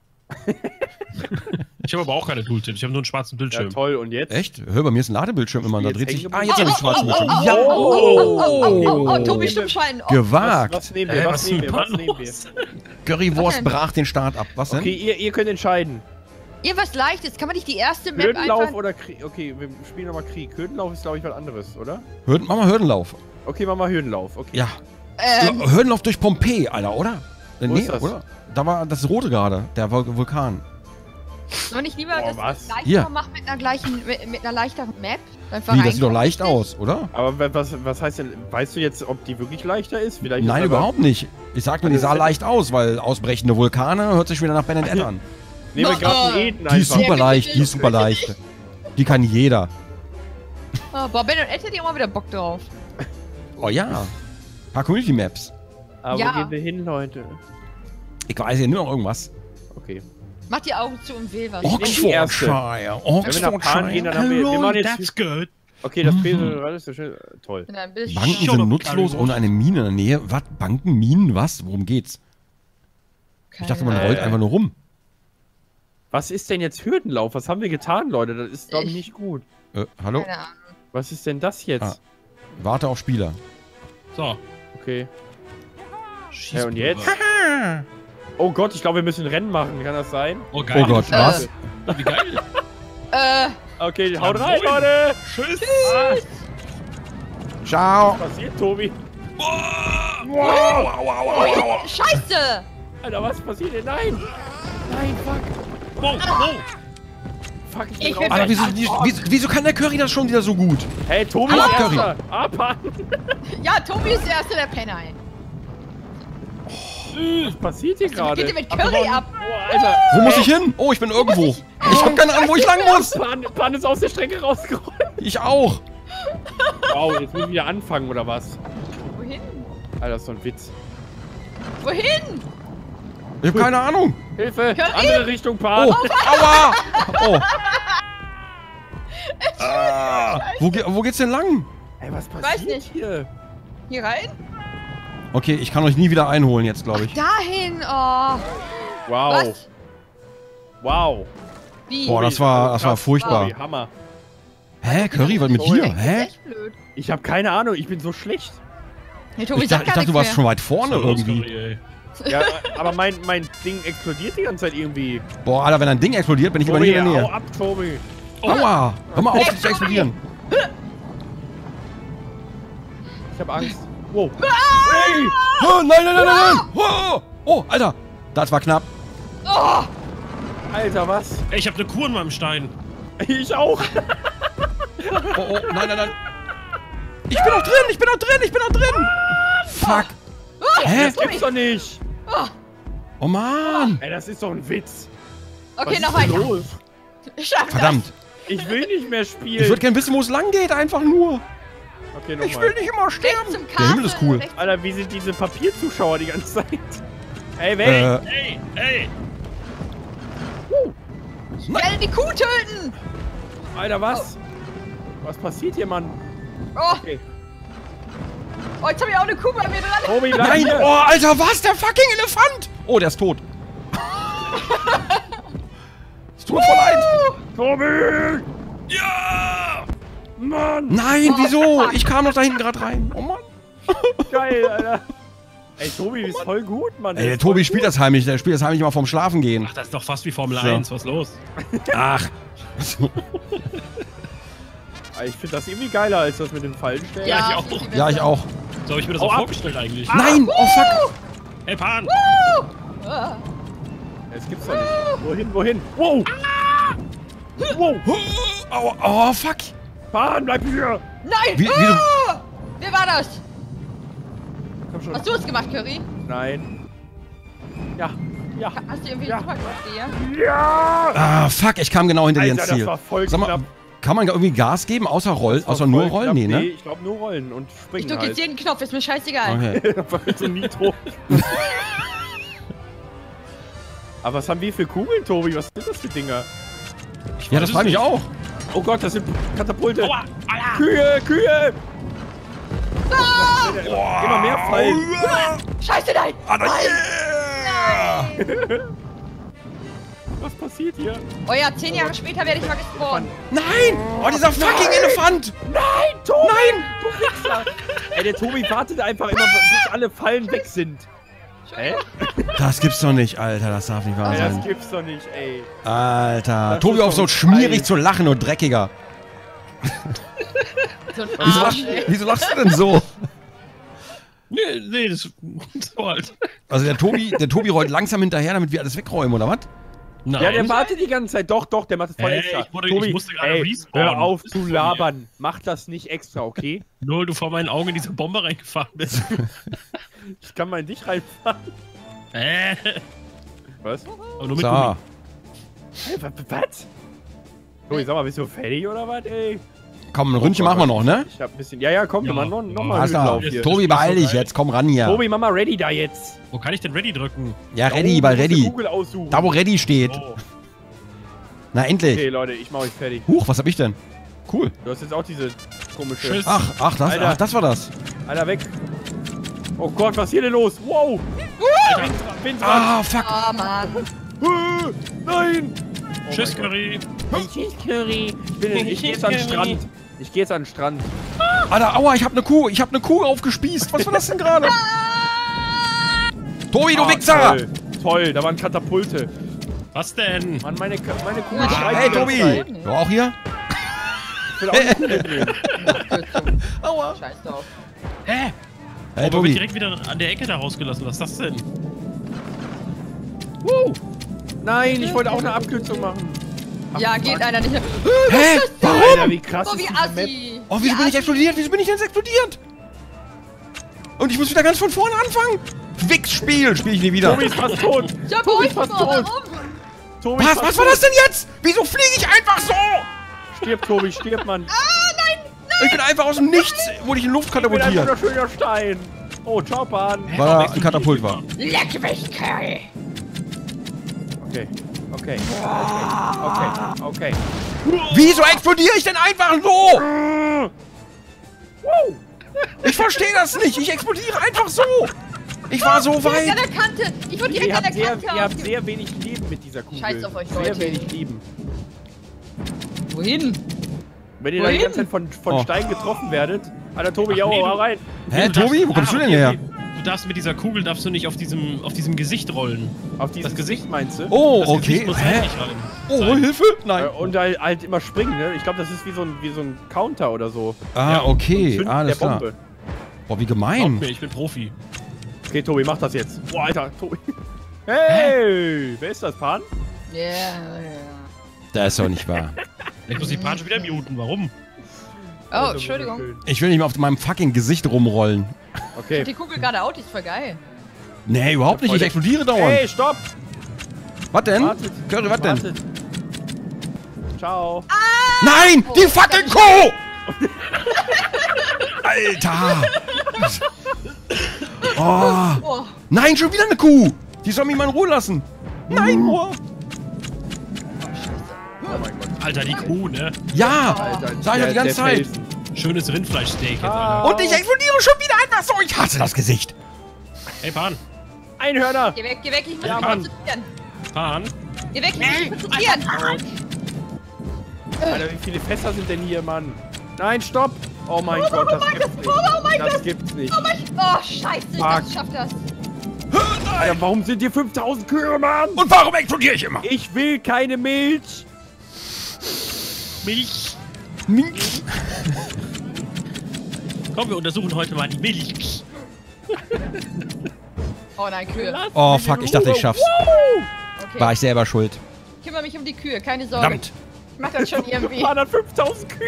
[SPEAKER 1] Ich habe aber auch keine Tooltips, ich habe nur einen schwarzen
[SPEAKER 3] Ja,
[SPEAKER 1] Bildschirm.
[SPEAKER 3] toll. Und jetzt?
[SPEAKER 2] Echt? Hör, bei mir ist ein Ladebildschirm immer, da
[SPEAKER 3] Jetzt
[SPEAKER 2] dreht sich...
[SPEAKER 3] hängen
[SPEAKER 2] Ah,
[SPEAKER 3] geblieben.
[SPEAKER 2] jetzt habe ich einen schwarzen Bildschirm.
[SPEAKER 4] Oh,
[SPEAKER 2] Ja!
[SPEAKER 4] oh, oh, oh, oh, oh,
[SPEAKER 3] Oh.
[SPEAKER 4] Tobi Stummschein. Oh.
[SPEAKER 2] Gewagt!
[SPEAKER 3] Was, was nehmen wir?
[SPEAKER 1] Ey,
[SPEAKER 3] was,
[SPEAKER 1] was
[SPEAKER 3] nehmen
[SPEAKER 1] ist
[SPEAKER 3] wir? Was
[SPEAKER 1] denn
[SPEAKER 3] nehmen wir?
[SPEAKER 1] los?
[SPEAKER 2] Currywurst
[SPEAKER 4] Was denn?
[SPEAKER 2] brach den Start ab. Was denn?
[SPEAKER 3] Okay, ihr, ihr könnt entscheiden.
[SPEAKER 4] Ihr was Leichtes, kann man nicht die erste Map
[SPEAKER 3] Hürdenlauf
[SPEAKER 4] einfach...
[SPEAKER 3] oder Krieg? Okay, wir spielen nochmal Krieg. Hürdenlauf ist, glaube ich, was anderes, oder?
[SPEAKER 2] Hürden, mach mal Hürdenlauf.
[SPEAKER 3] Okay, mach mal Hürdenlauf. Okay.
[SPEAKER 2] Ja.
[SPEAKER 4] Ähm,
[SPEAKER 2] Ja, Hürdenlauf durch Pompeji, Alter, oder? Äh,
[SPEAKER 3] Wo
[SPEAKER 2] nee,
[SPEAKER 3] ist das?
[SPEAKER 2] oder? Da war das rote gerade, der Vul- Vulkan.
[SPEAKER 4] soll nicht lieber
[SPEAKER 3] Boah,
[SPEAKER 4] das
[SPEAKER 3] was?
[SPEAKER 4] leichter
[SPEAKER 2] Hier.
[SPEAKER 4] machen mit einer gleichen, mit, mit einer leichteren Map? Dann
[SPEAKER 2] Wie, das sieht doch
[SPEAKER 4] vereinfacht
[SPEAKER 2] leicht
[SPEAKER 4] sich.
[SPEAKER 2] aus, oder?
[SPEAKER 3] Aber wa- was, was heißt denn, weißt du jetzt, ob die wirklich leichter ist? Vielleicht
[SPEAKER 2] Nein,
[SPEAKER 3] ist aber-
[SPEAKER 2] überhaupt nicht. Ich sag nur, die
[SPEAKER 3] Also,
[SPEAKER 2] sah
[SPEAKER 3] das-
[SPEAKER 2] leicht aus, weil ausbrechende Vulkane hört sich wieder nach Ben and Ed an.
[SPEAKER 3] Nehmen wir gerade einen
[SPEAKER 4] Oh.
[SPEAKER 3] Eden
[SPEAKER 2] Die ist
[SPEAKER 3] einfach.
[SPEAKER 2] super leicht, die ist super leicht. Die kann jeder.
[SPEAKER 4] Oh, boah, Ben und Ed hätte ich auch mal wieder Bock drauf.
[SPEAKER 2] Oh ja. Ein paar Community Maps.
[SPEAKER 3] Aber
[SPEAKER 4] Ja.
[SPEAKER 3] wo gehen wir hin, Leute?
[SPEAKER 2] Ich weiß ja nur noch irgendwas.
[SPEAKER 3] Okay.
[SPEAKER 4] Mach die Augen zu und wähl was.
[SPEAKER 3] Oh.
[SPEAKER 2] Oxfordshire.
[SPEAKER 3] Wenn wir nach Pan gehen, dann haben wir, wir machen jetzt...
[SPEAKER 1] That's good.
[SPEAKER 3] Okay, das Pferd ist so schön. Toll.
[SPEAKER 4] Bin ein bisschen
[SPEAKER 2] Banken
[SPEAKER 1] Shut
[SPEAKER 2] sind
[SPEAKER 1] up,
[SPEAKER 2] nutzlos
[SPEAKER 1] Currywurst.
[SPEAKER 2] ohne eine Mine in der Nähe. Was? Banken, Minen, was? Worum geht's? Ich dachte, man
[SPEAKER 3] Äh.
[SPEAKER 2] rollt einfach nur rum.
[SPEAKER 3] Was ist denn jetzt Hürdenlauf? Was haben wir getan, Leute? Das ist doch
[SPEAKER 4] Ich-
[SPEAKER 3] nicht gut.
[SPEAKER 2] Äh, hallo?
[SPEAKER 4] Keine Ahnung.
[SPEAKER 3] Was ist denn das jetzt?
[SPEAKER 2] Ah. Warte auf Spieler.
[SPEAKER 1] So.
[SPEAKER 3] Okay.
[SPEAKER 1] Schieß
[SPEAKER 3] Ja, und jetzt?
[SPEAKER 1] rüber.
[SPEAKER 3] Oh Gott, ich glaube, wir müssen ein Rennen machen. Kann das sein?
[SPEAKER 1] Oh, geil.
[SPEAKER 2] Oh Gott,
[SPEAKER 4] Äh.
[SPEAKER 2] was?
[SPEAKER 1] Wie geil.
[SPEAKER 4] Äh,
[SPEAKER 3] Okay, haut
[SPEAKER 1] Ja,
[SPEAKER 3] rein,
[SPEAKER 1] moin.
[SPEAKER 3] Leute!
[SPEAKER 1] Tschüss.
[SPEAKER 3] Ah,
[SPEAKER 2] Ciao.
[SPEAKER 3] was passiert, Tobi?
[SPEAKER 4] Scheiße!
[SPEAKER 3] Alter, was passiert denn? Nein! Nein, fuck!
[SPEAKER 1] Wow, wow.
[SPEAKER 3] Fuck, ich bin
[SPEAKER 4] Ich
[SPEAKER 3] raus.
[SPEAKER 4] bin
[SPEAKER 2] Alter, wieso, wieso, wieso, wieso kann der Curry das schon wieder so gut?
[SPEAKER 3] Hey, Tobi
[SPEAKER 2] Hallo,
[SPEAKER 3] ist
[SPEAKER 2] Curry.
[SPEAKER 3] Erster! Abhauen!
[SPEAKER 4] Ja, Tobi ist der Erste, der Penner, ey.
[SPEAKER 3] Was passiert hier
[SPEAKER 4] Geht
[SPEAKER 3] gerade?
[SPEAKER 4] ihr mit Curry ab?
[SPEAKER 3] Boah, Alter!
[SPEAKER 2] Wo muss ich hin? Oh, ich bin irgendwo. Ich hab keine Ahnung, wo ich lang muss.
[SPEAKER 3] Pan, Pan ist aus der Strecke rausgerollt.
[SPEAKER 2] Ich auch.
[SPEAKER 3] Wow, jetzt müssen wir wieder anfangen, oder was?
[SPEAKER 4] Wohin?
[SPEAKER 3] Alter, das ist so ein Witz.
[SPEAKER 4] Wohin?
[SPEAKER 2] Ich hab keine Ahnung.
[SPEAKER 3] Hilfe!
[SPEAKER 4] Curry?
[SPEAKER 3] Andere Richtung, Pan!
[SPEAKER 2] Oh, aua. Oh. Ah, wo, ge- wo geht's denn lang?
[SPEAKER 3] Ey, was
[SPEAKER 4] Weiß
[SPEAKER 3] passiert
[SPEAKER 4] nicht.
[SPEAKER 3] hier?
[SPEAKER 4] Hier rein?
[SPEAKER 2] Okay, ich kann euch nie wieder einholen jetzt, glaube ich.
[SPEAKER 4] Dahin, oh.
[SPEAKER 3] Wow.
[SPEAKER 4] Was?
[SPEAKER 3] Wow.
[SPEAKER 4] Wie?
[SPEAKER 2] Boah, das war, das war furchtbar.
[SPEAKER 3] Tobi, Hammer.
[SPEAKER 2] Hä, Curry, was mit
[SPEAKER 3] Oh,
[SPEAKER 2] dir?
[SPEAKER 4] Das ist
[SPEAKER 2] Hä?
[SPEAKER 4] echt blöd.
[SPEAKER 3] Ich habe keine Ahnung, ich bin so schlecht.
[SPEAKER 4] Nee, Tobi
[SPEAKER 2] Ich
[SPEAKER 4] sagt
[SPEAKER 2] dachte, ich dachte
[SPEAKER 4] gar
[SPEAKER 2] du warst
[SPEAKER 4] nichts
[SPEAKER 2] schon
[SPEAKER 4] mehr.
[SPEAKER 2] weit vorne
[SPEAKER 1] Was ist da los,
[SPEAKER 2] irgendwie.
[SPEAKER 1] Curry, ey?
[SPEAKER 3] Ja, aber mein, mein Ding explodiert die ganze Zeit irgendwie.
[SPEAKER 2] Boah, Alter, wenn ein Ding explodiert, bin ich immer
[SPEAKER 3] Tobi,
[SPEAKER 2] nicht in der
[SPEAKER 3] hau
[SPEAKER 2] Nähe.
[SPEAKER 3] ab, Tobi.
[SPEAKER 2] Aua! Hör mal auf, dich zu explodieren.
[SPEAKER 3] Ich habe Angst. Wow. Hey!
[SPEAKER 2] Oh, nein, nein, nein, nein, nein! Oh, oh, Alter! Das war knapp.
[SPEAKER 4] Oh,
[SPEAKER 3] Alter, was?
[SPEAKER 1] Ey, ich hab eine Kur in meinem Stein.
[SPEAKER 3] Ich auch.
[SPEAKER 2] Oh, oh, nein, nein, nein. Ich bin noch drin, ich bin noch drin, ich bin noch drin! Fuck. Hä?
[SPEAKER 3] Das gibt's doch nicht.
[SPEAKER 2] Oh, Mann!
[SPEAKER 3] Ey, das ist doch ein Witz.
[SPEAKER 4] okay,
[SPEAKER 3] Was
[SPEAKER 4] noch
[SPEAKER 3] ist denn
[SPEAKER 4] weiter.
[SPEAKER 3] los?
[SPEAKER 4] Ich schaff
[SPEAKER 2] Verdammt.
[SPEAKER 3] Ich will nicht mehr spielen.
[SPEAKER 2] Ich würde gerne wissen, wo es lang geht, einfach nur.
[SPEAKER 3] Okay,
[SPEAKER 2] Ich will
[SPEAKER 3] nochmal.
[SPEAKER 2] nicht immer
[SPEAKER 4] das.
[SPEAKER 2] sterben.
[SPEAKER 4] Rechts zum
[SPEAKER 2] Der Himmel ist
[SPEAKER 4] Castle,
[SPEAKER 2] cool.
[SPEAKER 4] rechts-
[SPEAKER 3] Alter, wie sind diese Papierzuschauer die ganze Zeit? Ey, weg!
[SPEAKER 2] Äh,
[SPEAKER 1] Ey, ey.
[SPEAKER 4] Ich werde die Kuh töten!
[SPEAKER 3] Alter, was? Was passiert hier, Mann?
[SPEAKER 4] Oh,
[SPEAKER 3] Okay.
[SPEAKER 4] oh jetzt habe ich auch eine Kuh bei mir dran.
[SPEAKER 3] Tobi, bleib
[SPEAKER 2] nein!
[SPEAKER 3] hier!
[SPEAKER 2] Oh, Alter, was? Der fucking Elefant! Oh, der ist tot. Es tut mir voll leid.
[SPEAKER 3] Tobi!
[SPEAKER 1] Ja!
[SPEAKER 3] Mann!
[SPEAKER 2] Nein,
[SPEAKER 4] Oh,
[SPEAKER 2] wieso?
[SPEAKER 4] fuck.
[SPEAKER 2] Ich kam doch da hinten gerade rein. Oh, Mann.
[SPEAKER 3] Geil, Alter. Ey, Tobi, du bist voll gut, Mann.
[SPEAKER 2] Ey, der Tobi spielt das heimlich. Der spielt das heimlich immer vorm Schlafen gehen.
[SPEAKER 1] Ach, das ist doch fast wie Formel
[SPEAKER 2] So.
[SPEAKER 1] eins. Was ist los?
[SPEAKER 2] Ach.
[SPEAKER 3] Ich finde das irgendwie geiler als das mit den Fallenstellen.
[SPEAKER 1] Ja, ich
[SPEAKER 4] Ja,
[SPEAKER 1] auch.
[SPEAKER 4] viel, viel
[SPEAKER 2] Ja, ich
[SPEAKER 4] besser.
[SPEAKER 2] auch.
[SPEAKER 1] So habe ich mir das
[SPEAKER 3] Hau
[SPEAKER 1] auch
[SPEAKER 3] ab.
[SPEAKER 1] vorgestellt eigentlich.
[SPEAKER 2] Nein! Oh, fuck.
[SPEAKER 1] Hey, Pan!
[SPEAKER 4] Ah.
[SPEAKER 3] Das gibt's doch nicht. Wohin, wohin? Wow! Wow!
[SPEAKER 2] Oh, oh, fuck.
[SPEAKER 3] Bahn, bleib hier!
[SPEAKER 4] Nein!
[SPEAKER 2] Wie- wie du-
[SPEAKER 4] Ah! Wer war das?
[SPEAKER 3] Komm schon.
[SPEAKER 4] Hast du es gemacht, Curry?
[SPEAKER 3] Nein. Ja. Ja.
[SPEAKER 4] Hast du irgendwie
[SPEAKER 3] Ja.
[SPEAKER 4] super gemacht, ja?
[SPEAKER 3] Ja!
[SPEAKER 2] Ah, fuck. Ich kam genau hinter dir
[SPEAKER 3] Alter,
[SPEAKER 2] ins
[SPEAKER 3] das
[SPEAKER 2] Ziel.
[SPEAKER 3] war voll
[SPEAKER 2] Sag mal,
[SPEAKER 3] knapp.
[SPEAKER 2] kann man irgendwie Gas geben, außer Roll,
[SPEAKER 3] Das war
[SPEAKER 2] außer nur
[SPEAKER 3] voll
[SPEAKER 2] Rollen?
[SPEAKER 3] knapp.
[SPEAKER 2] Nee, ne?
[SPEAKER 3] Nee, ich glaube nur Rollen und
[SPEAKER 4] Ich
[SPEAKER 3] springen
[SPEAKER 4] drücke jetzt
[SPEAKER 3] halt.
[SPEAKER 4] jeden Knopf, ist mir scheißegal.
[SPEAKER 2] Okay.
[SPEAKER 3] Einfach so Nitro. Aber was haben wir für Kugeln, Tobi? Was sind das für Dinger?
[SPEAKER 2] Ja, das frage ich auch.
[SPEAKER 3] Oh Gott, das sind Katapulte.
[SPEAKER 1] Aua! Aua!
[SPEAKER 3] Kühe, Kühe!
[SPEAKER 4] Ah!
[SPEAKER 3] Immer, immer mehr fallen.
[SPEAKER 4] Scheiße, nein!
[SPEAKER 3] Was passiert hier?
[SPEAKER 4] Oh ja, zehn Jahre später werde ich mal gespawnt.
[SPEAKER 2] Nein! Oh, dieser fucking Elefant!
[SPEAKER 3] Nein, Tobi!
[SPEAKER 2] Nein!
[SPEAKER 3] Du Wichser! Ey, der Tobi wartet einfach immer, bis alle Fallen weg sind. Hä?
[SPEAKER 2] Das gibt's doch nicht, Alter. Das darf nicht wahr
[SPEAKER 3] Ey, das
[SPEAKER 2] sein.
[SPEAKER 3] gibt's doch nicht, ey.
[SPEAKER 2] Alter.
[SPEAKER 3] Das
[SPEAKER 2] Tobi
[SPEAKER 3] ist
[SPEAKER 2] auf
[SPEAKER 3] doch
[SPEAKER 2] so
[SPEAKER 3] ein
[SPEAKER 2] schmierig
[SPEAKER 3] Scheiß.
[SPEAKER 2] zu lachen und dreckiger.
[SPEAKER 4] So ein
[SPEAKER 2] Wieso,
[SPEAKER 4] Arsch,
[SPEAKER 2] lach,
[SPEAKER 4] ey.
[SPEAKER 2] wieso lachst du denn so?
[SPEAKER 1] Nee, nee, das ist so halt.
[SPEAKER 2] Also der Tobi, der Tobi rollt langsam hinterher, damit wir alles wegräumen, oder was?
[SPEAKER 1] Nein.
[SPEAKER 3] Ja, der wartet die ganze Zeit. Doch, doch, der macht es voll
[SPEAKER 1] Ey,
[SPEAKER 3] extra.
[SPEAKER 1] ich wurde-
[SPEAKER 3] Tobi,
[SPEAKER 1] ich musste gerade
[SPEAKER 3] ey,
[SPEAKER 1] respawnen.
[SPEAKER 3] hör auf
[SPEAKER 1] Das
[SPEAKER 3] zu
[SPEAKER 1] ist von
[SPEAKER 3] labern. Mach das nicht extra, okay?
[SPEAKER 1] Nur weil du vor meinen Augen in diese Bombe reingefahren bist.
[SPEAKER 3] Ich kann mal in dich reinfahren.
[SPEAKER 1] äh.
[SPEAKER 3] Was?
[SPEAKER 1] Aber nur mit
[SPEAKER 2] So.
[SPEAKER 1] Gummi.
[SPEAKER 3] Hey, was? was? Tobi, sag mal, bist du fertig oder was, ey?
[SPEAKER 2] Komm, ein Ründchen machen wir noch, ne?
[SPEAKER 3] Ich hab ein bisschen... Ja, ja, komm,
[SPEAKER 1] Ja.
[SPEAKER 3] wir machen noch, noch
[SPEAKER 1] Ja.
[SPEAKER 3] mal
[SPEAKER 2] Alles
[SPEAKER 3] einen
[SPEAKER 2] klar.
[SPEAKER 3] Hügellauf hier.
[SPEAKER 2] Tobi,
[SPEAKER 1] Das ist
[SPEAKER 2] beeil
[SPEAKER 1] so
[SPEAKER 2] dich
[SPEAKER 1] geil.
[SPEAKER 2] jetzt. Komm ran hier.
[SPEAKER 3] Tobi, mach mal ready da jetzt.
[SPEAKER 1] Wo kann ich denn Ready drücken?
[SPEAKER 2] Ja,
[SPEAKER 3] Da
[SPEAKER 2] ready,
[SPEAKER 3] oben
[SPEAKER 2] bei
[SPEAKER 3] musst du
[SPEAKER 2] ready.
[SPEAKER 3] Google aussuchen.
[SPEAKER 2] Da, wo ready steht.
[SPEAKER 1] Oh.
[SPEAKER 2] Na, endlich.
[SPEAKER 3] Okay, Leute, ich mach euch fertig.
[SPEAKER 2] Huch, was hab ich denn? Cool.
[SPEAKER 3] Du hast jetzt auch diese komische...
[SPEAKER 1] Tschüss.
[SPEAKER 2] Ach, ach, das,
[SPEAKER 3] Alter.
[SPEAKER 2] ach, das war das.
[SPEAKER 3] Alter, weg. Oh Gott, was ist hier denn los? Wow. Windrad, Windrad.
[SPEAKER 2] Ah, fuck.
[SPEAKER 4] Oh, Mann.
[SPEAKER 3] Äh, Nein. Oh
[SPEAKER 1] Tschüss,
[SPEAKER 3] mein
[SPEAKER 1] Curry.
[SPEAKER 3] Gott. Tschüss, Curry. Ich, bin, ich geh jetzt an den Strand. Ich geh jetzt an den Strand.
[SPEAKER 2] Alter, aua, ich hab ne Kuh. Ich hab ne Kuh aufgespießt. Was war das denn gerade? Tobi, du
[SPEAKER 3] Ah,
[SPEAKER 2] Wichser.
[SPEAKER 3] Toll. Toll, da waren Katapulte.
[SPEAKER 1] Was denn?
[SPEAKER 3] Mann, meine, Ka- meine Kuh
[SPEAKER 4] Ah,
[SPEAKER 3] schreit
[SPEAKER 2] Hey,
[SPEAKER 3] die ganze
[SPEAKER 2] Tobi.
[SPEAKER 3] Zeit.
[SPEAKER 2] Du auch hier?
[SPEAKER 3] Ich will auch eine Kuh mitnehmen.
[SPEAKER 2] Aua.
[SPEAKER 4] Scheiß drauf.
[SPEAKER 1] Hä?
[SPEAKER 2] Hey,
[SPEAKER 1] Aber wird
[SPEAKER 2] Tobi.
[SPEAKER 1] direkt wieder an der Ecke da rausgelassen. Was ist das denn?
[SPEAKER 3] Woo. Nein, ich wollte auch eine Abkürzung machen. Ach,
[SPEAKER 4] Ja,
[SPEAKER 3] fuck.
[SPEAKER 4] geht einer nicht.
[SPEAKER 2] Hä?
[SPEAKER 3] Alter, wie krass
[SPEAKER 4] Oh,
[SPEAKER 3] ist
[SPEAKER 4] wie
[SPEAKER 3] diese Map.
[SPEAKER 4] assi.
[SPEAKER 2] Oh, wieso
[SPEAKER 4] Wie
[SPEAKER 2] bin ich
[SPEAKER 4] assi.
[SPEAKER 2] explodiert? Wieso bin ich jetzt explodiert? Und ich muss wieder ganz von vorne anfangen. Wichs-Spiel. Spiel ich nie wieder.
[SPEAKER 3] Tobi ist fast tot.
[SPEAKER 4] Ja,
[SPEAKER 3] Tobi
[SPEAKER 4] Tobi
[SPEAKER 3] ist fast tot.
[SPEAKER 4] warum?
[SPEAKER 3] Tobi ist
[SPEAKER 2] Was,
[SPEAKER 3] fast
[SPEAKER 2] was war
[SPEAKER 3] tot.
[SPEAKER 2] das denn jetzt? Wieso fliege ich einfach so?
[SPEAKER 3] Stirb, Tobi, stirb, Mann.
[SPEAKER 2] Ich bin einfach aus dem Nichts, wurde ich in Luft
[SPEAKER 3] Ich bin ein
[SPEAKER 2] katapultiert.
[SPEAKER 3] wunderschöner Stein. Oh, ciao, Bahn.
[SPEAKER 1] Hä,
[SPEAKER 2] Weil
[SPEAKER 1] warum
[SPEAKER 2] er ein
[SPEAKER 1] explodiert
[SPEAKER 2] Katapult
[SPEAKER 1] die
[SPEAKER 2] war.
[SPEAKER 1] immer?
[SPEAKER 4] Leck mich, Curry.
[SPEAKER 3] Okay, okay, okay, okay, okay.
[SPEAKER 2] Wieso explodiere ich denn einfach so?
[SPEAKER 3] Wow.
[SPEAKER 2] Ich verstehe das nicht. Ich explodiere einfach so. Ich war so
[SPEAKER 4] Direkt an
[SPEAKER 2] weit.
[SPEAKER 4] der Kante. Ich wurde direkt
[SPEAKER 3] Ihr
[SPEAKER 4] an
[SPEAKER 3] habt,
[SPEAKER 4] der
[SPEAKER 3] sehr,
[SPEAKER 4] Kante
[SPEAKER 3] ihr habt
[SPEAKER 4] ausge-
[SPEAKER 3] sehr wenig Leben mit dieser Kugel.
[SPEAKER 4] Scheiß auf euch,
[SPEAKER 3] Sehr
[SPEAKER 4] Leute.
[SPEAKER 3] wenig Leben.
[SPEAKER 4] Wohin?
[SPEAKER 3] Wenn ihr da die
[SPEAKER 4] Wohin?
[SPEAKER 3] ganze Zeit von, von
[SPEAKER 2] Oh.
[SPEAKER 3] Steinen getroffen werdet. Alter, Tobi, ja,
[SPEAKER 1] nee,
[SPEAKER 3] hau
[SPEAKER 1] du-
[SPEAKER 3] rein.
[SPEAKER 2] Hä,
[SPEAKER 1] Du darfst-
[SPEAKER 2] Tobi? Wo kommst du
[SPEAKER 1] Ah,
[SPEAKER 2] denn
[SPEAKER 1] okay,
[SPEAKER 2] her?
[SPEAKER 1] okay. Du darfst mit dieser Kugel darfst du nicht auf diesem, auf diesem Gesicht rollen.
[SPEAKER 3] Auf dieses
[SPEAKER 1] Das
[SPEAKER 3] Gesicht meinst du?
[SPEAKER 2] Oh,
[SPEAKER 1] Das
[SPEAKER 2] okay.
[SPEAKER 1] Gesicht muss
[SPEAKER 2] Hä?
[SPEAKER 1] halt nicht rein.
[SPEAKER 2] Oh,
[SPEAKER 1] sein.
[SPEAKER 2] Hilfe?
[SPEAKER 3] Äh,
[SPEAKER 2] Nein.
[SPEAKER 3] Und halt, halt immer springen, ne? Ich glaube, das ist wie so, ein, wie so ein Counter oder so.
[SPEAKER 2] Ah,
[SPEAKER 1] Ja,
[SPEAKER 2] okay.
[SPEAKER 3] Zünden
[SPEAKER 2] Alles
[SPEAKER 3] der
[SPEAKER 2] klar.
[SPEAKER 3] Bombe.
[SPEAKER 2] Boah, wie
[SPEAKER 1] Glaub
[SPEAKER 2] gemein.
[SPEAKER 1] mir, ich bin Profi.
[SPEAKER 3] Okay, Tobi, mach das jetzt. Boah, Alter, Tobi. Hey, wer ist das, Pan?
[SPEAKER 4] Ja, ja.
[SPEAKER 2] Das ist doch nicht wahr.
[SPEAKER 1] Ich muss die Pan schon wieder muten. Warum?
[SPEAKER 4] Oh, Entschuldigung.
[SPEAKER 2] Ich will nicht mehr auf meinem fucking Gesicht rumrollen.
[SPEAKER 3] Okay.
[SPEAKER 4] Die Kugel geradeaus, die ist voll geil.
[SPEAKER 2] Nee, überhaupt nicht. Ich explodiere dauernd.
[SPEAKER 3] Hey, stopp!
[SPEAKER 2] Was denn?
[SPEAKER 3] Wartet.
[SPEAKER 2] Curry, was denn?
[SPEAKER 3] Wartet. Ciao.
[SPEAKER 2] Nein!
[SPEAKER 4] Oh,
[SPEAKER 2] Die fucking Kuh! Alter! Oh.
[SPEAKER 4] Oh,
[SPEAKER 2] Nein, schon wieder eine Kuh! Die soll mich mal in Ruhe lassen. Nein, Ruhe!
[SPEAKER 3] Oh mein Gott.
[SPEAKER 1] Alter, die Kuh, ne?
[SPEAKER 2] Ja!
[SPEAKER 3] Alter,
[SPEAKER 2] Sag ich doch die ganze Zeit.
[SPEAKER 3] Felsen.
[SPEAKER 1] Schönes Rindfleischsteak jetzt,
[SPEAKER 3] Ah.
[SPEAKER 1] Alter.
[SPEAKER 2] Und ich explodiere schon wieder einfach so! Ich hasse das Gesicht!
[SPEAKER 1] Hey, Pan.
[SPEAKER 3] Einhörner!
[SPEAKER 4] geh weg, geh weg, ich muss
[SPEAKER 3] Ja,
[SPEAKER 4] mich
[SPEAKER 3] Mann.
[SPEAKER 4] konzentrieren.
[SPEAKER 1] Pan.
[SPEAKER 4] Geh weg, ich muss mich konzentrieren.
[SPEAKER 3] Alter, wie viele Fässer sind denn hier, Mann? Nein, stopp! Oh mein
[SPEAKER 4] Oh,
[SPEAKER 3] Gott,
[SPEAKER 4] oh
[SPEAKER 3] das
[SPEAKER 4] mein
[SPEAKER 3] gibt's
[SPEAKER 4] Gott,
[SPEAKER 3] nicht.
[SPEAKER 4] oh mein
[SPEAKER 3] Das
[SPEAKER 4] Gott.
[SPEAKER 3] gibt's nicht.
[SPEAKER 4] Oh, mein, oh scheiße, ich
[SPEAKER 3] Fuck.
[SPEAKER 4] dachte, ich schaff das.
[SPEAKER 3] Alter, warum sind hier fünftausend Kühe, Mann?
[SPEAKER 2] Und warum explodiere ich immer?
[SPEAKER 3] Ich will keine Milch!
[SPEAKER 1] Milch.
[SPEAKER 2] Milch.
[SPEAKER 1] Komm, wir untersuchen heute mal die Milch.
[SPEAKER 4] Oh nein, Kühe.
[SPEAKER 2] Oh fuck, ich dachte, ich schaff's.
[SPEAKER 4] Okay,
[SPEAKER 2] War ich selber schuld.
[SPEAKER 4] ich kümmere mich um die Kühe, keine Sorge.
[SPEAKER 2] Verdammt!
[SPEAKER 4] Ich mach das schon irgendwie.
[SPEAKER 3] Waren da fünftausend Kühe?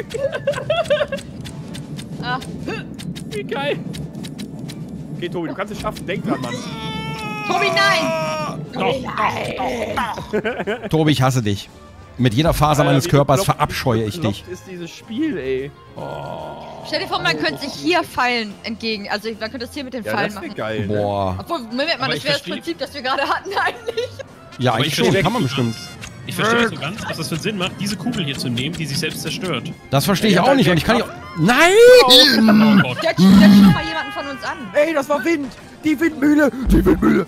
[SPEAKER 4] Ah,
[SPEAKER 3] Wie geil! Okay, Tobi, du kannst es schaffen. Denk dran, Mann.
[SPEAKER 4] Tobi, nein!
[SPEAKER 1] Doch, doch, doch.
[SPEAKER 2] Tobi, ich hasse dich. Mit jeder Faser
[SPEAKER 3] Alter,
[SPEAKER 2] meines
[SPEAKER 3] wie
[SPEAKER 2] Körpers
[SPEAKER 3] bekloppt-
[SPEAKER 2] verabscheue ich
[SPEAKER 3] wie
[SPEAKER 2] dich.
[SPEAKER 3] bekloppt ist dieses Spiel, ey.
[SPEAKER 4] Stell dir vor, man könnte sich hier Pfeilen entgegen. Also man könnte es hier mit den
[SPEAKER 3] Ja,
[SPEAKER 4] Pfeilen
[SPEAKER 3] das wäre
[SPEAKER 4] machen.
[SPEAKER 3] geil. Ne?
[SPEAKER 2] Boah.
[SPEAKER 4] Obwohl, Moment mal,
[SPEAKER 1] Aber
[SPEAKER 4] das
[SPEAKER 1] ich
[SPEAKER 4] wäre das
[SPEAKER 1] versteh-
[SPEAKER 4] Prinzip, das wir gerade hatten eigentlich.
[SPEAKER 2] Ja,
[SPEAKER 1] Aber
[SPEAKER 2] eigentlich
[SPEAKER 1] ich
[SPEAKER 2] schon.
[SPEAKER 1] verstehe-
[SPEAKER 2] Kann man bestimmt.
[SPEAKER 1] Ich verstehe nicht so ganz, was das für einen Sinn macht, diese Kugel hier zu nehmen, die sich selbst zerstört.
[SPEAKER 2] Das verstehe ich
[SPEAKER 3] Ja,
[SPEAKER 2] auch
[SPEAKER 3] dann
[SPEAKER 2] nicht.
[SPEAKER 3] der
[SPEAKER 2] Und ich kann nicht.
[SPEAKER 3] Kraft-
[SPEAKER 2] Nein!
[SPEAKER 1] Oh Gott.
[SPEAKER 4] Setz, setz schon mal jemanden von uns an.
[SPEAKER 3] Ey, das war Wind! Die Windmühle! Die Windmühle!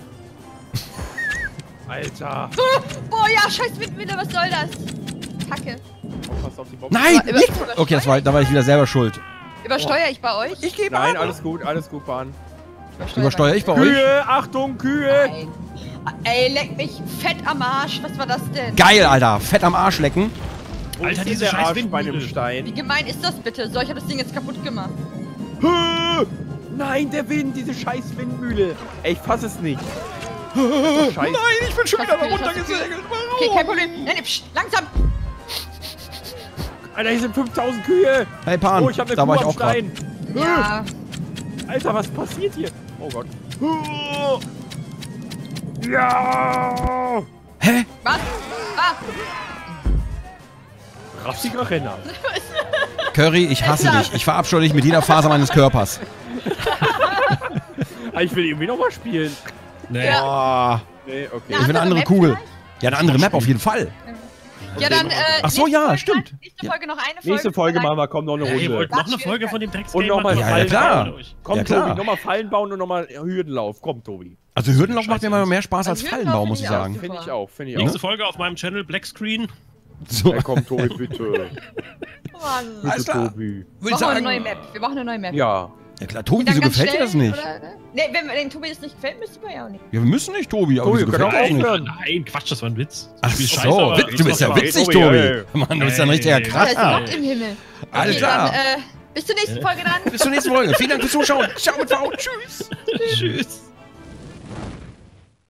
[SPEAKER 3] Alter!
[SPEAKER 4] Boah, ja, scheiß Windmühle, was soll das? Kacke.
[SPEAKER 3] Pass auf die Bombe.
[SPEAKER 2] Nein!
[SPEAKER 4] Über-
[SPEAKER 2] Nicht!
[SPEAKER 4] übersteuert?
[SPEAKER 2] Okay, das war, da war ich wieder selber schuld.
[SPEAKER 4] Übersteuere ich bei euch?
[SPEAKER 2] Ich gebe
[SPEAKER 3] Nein, alles gut, alles gut, Bahn.
[SPEAKER 2] Übersteuere ich bei euch?
[SPEAKER 3] Kühe! Achtung, Kühe!
[SPEAKER 4] Nein. Ey, leck mich fett am Arsch. Was war das denn?
[SPEAKER 2] Geil, Alter. Fett am Arsch lecken.
[SPEAKER 3] Wo
[SPEAKER 1] Alter,
[SPEAKER 3] ist
[SPEAKER 1] diese
[SPEAKER 3] der
[SPEAKER 1] scheiß
[SPEAKER 3] Arsch bei einem
[SPEAKER 1] Windmühle.
[SPEAKER 4] Wie
[SPEAKER 3] Stein?
[SPEAKER 4] gemein ist das bitte? So, ich hab das Ding jetzt kaputt gemacht.
[SPEAKER 3] Hö! Nein, der Wind, diese scheiß Windmühle. Ey, ich fass es nicht. Oh, scheiße.
[SPEAKER 2] Nein, ich bin schon wieder da
[SPEAKER 4] Hast du- hast du-
[SPEAKER 2] runtergesegelt.
[SPEAKER 4] Okay, kein
[SPEAKER 2] Warum?
[SPEAKER 4] Problem. Nein, nein, psch, langsam.
[SPEAKER 3] Alter, hier sind fünftausend Kühe.
[SPEAKER 2] Hey, Pan.
[SPEAKER 3] Oh, ich hab eine
[SPEAKER 2] Da
[SPEAKER 3] Kuh
[SPEAKER 2] war ich
[SPEAKER 3] am
[SPEAKER 2] auch gerade.
[SPEAKER 3] Stein.
[SPEAKER 4] Ja.
[SPEAKER 3] Alter, was passiert hier? Oh Gott. Ja!
[SPEAKER 4] Was?
[SPEAKER 3] Rassiger Renner.
[SPEAKER 2] Curry, ich hasse
[SPEAKER 4] Besser.
[SPEAKER 2] dich. Ich verabscheue dich mit jeder Faser meines Körpers.
[SPEAKER 3] Ah, ich will irgendwie nochmal spielen.
[SPEAKER 1] Nee.
[SPEAKER 4] Ja.
[SPEAKER 2] Oh,
[SPEAKER 3] Nee, okay.
[SPEAKER 2] ich will eine
[SPEAKER 4] andere
[SPEAKER 2] andere
[SPEAKER 4] Map
[SPEAKER 2] Kugel.
[SPEAKER 4] vielleicht?
[SPEAKER 2] Ja, eine andere Map auf jeden Fall.
[SPEAKER 4] Ja, dann, äh,
[SPEAKER 2] Ach so,
[SPEAKER 4] nächste
[SPEAKER 2] ja,
[SPEAKER 4] Folge
[SPEAKER 2] stimmt.
[SPEAKER 4] Dann, nächste
[SPEAKER 2] Ja.
[SPEAKER 4] Folge noch eine Folge.
[SPEAKER 3] Nächste Folge
[SPEAKER 4] vielleicht.
[SPEAKER 3] machen wir, komm, noch eine
[SPEAKER 1] Ja, ihr
[SPEAKER 3] Runde.
[SPEAKER 1] wollt noch eine
[SPEAKER 4] Was
[SPEAKER 1] Folge
[SPEAKER 4] für-
[SPEAKER 1] von dem Drecksgame
[SPEAKER 3] Und nochmal
[SPEAKER 2] Ja, ja,
[SPEAKER 3] Fallen
[SPEAKER 2] klar.
[SPEAKER 3] bauen. Komm,
[SPEAKER 2] Ja, klar.
[SPEAKER 3] Tobi, nochmal Fallen bauen und nochmal Hürdenlauf. Komm, Tobi.
[SPEAKER 2] Also Hürdenlauf macht mir
[SPEAKER 1] Scheiße.
[SPEAKER 2] mal mehr Spaß als
[SPEAKER 4] Also
[SPEAKER 2] Fallenbau,
[SPEAKER 4] Hürdenlauf
[SPEAKER 2] muss ich
[SPEAKER 4] finde ich auch
[SPEAKER 2] sagen.
[SPEAKER 4] super.
[SPEAKER 3] Finde ich auch, finde ich
[SPEAKER 1] Nächste
[SPEAKER 3] auch.
[SPEAKER 1] Folge auf meinem Channel Blackscreen.
[SPEAKER 2] So,
[SPEAKER 3] Ja, komm, Tobi, bitte.
[SPEAKER 4] Mann.
[SPEAKER 2] Alles
[SPEAKER 3] Bitte,
[SPEAKER 2] klar.
[SPEAKER 3] Tobi.
[SPEAKER 2] würde ich
[SPEAKER 4] Wir machen eine
[SPEAKER 2] sagen.
[SPEAKER 4] neue Map. Wir machen eine neue Map.
[SPEAKER 3] Ja.
[SPEAKER 2] Ja klar, Tobi,
[SPEAKER 4] Und dann
[SPEAKER 2] wieso
[SPEAKER 4] ganz
[SPEAKER 2] gefällt dir
[SPEAKER 4] schnell,
[SPEAKER 2] das nicht?
[SPEAKER 4] Oder, ne? Nee, wenn wenn den Tobi das nicht gefällt, müssten wir ja auch nicht.
[SPEAKER 2] Ja, wir müssen nicht, Tobi, aber
[SPEAKER 3] Tobi,
[SPEAKER 2] wieso
[SPEAKER 3] wir können
[SPEAKER 2] gefällt dir das
[SPEAKER 3] auch
[SPEAKER 2] nicht?
[SPEAKER 3] aufhören.
[SPEAKER 1] Nein, Quatsch, das war ein Witz.
[SPEAKER 2] Ach
[SPEAKER 1] Spiel
[SPEAKER 2] so,
[SPEAKER 1] scheiße, aber
[SPEAKER 2] Witz, du bist ja
[SPEAKER 1] trotzdem
[SPEAKER 2] witzig,
[SPEAKER 3] Tobi,
[SPEAKER 2] Tobi.
[SPEAKER 3] ey.
[SPEAKER 2] Mann, du bist ja ein richtiger
[SPEAKER 1] Ey.
[SPEAKER 4] Da ist
[SPEAKER 2] Krasser.
[SPEAKER 4] Gott im Himmel.
[SPEAKER 2] Alles
[SPEAKER 4] Okay,
[SPEAKER 2] klar.
[SPEAKER 4] dann, äh, bis zur nächsten Folge dann.
[SPEAKER 2] Bis zur nächsten Folge. Vielen Dank fürs Zuschauen. Ciao mit V. Tschüss.
[SPEAKER 1] Tschüss.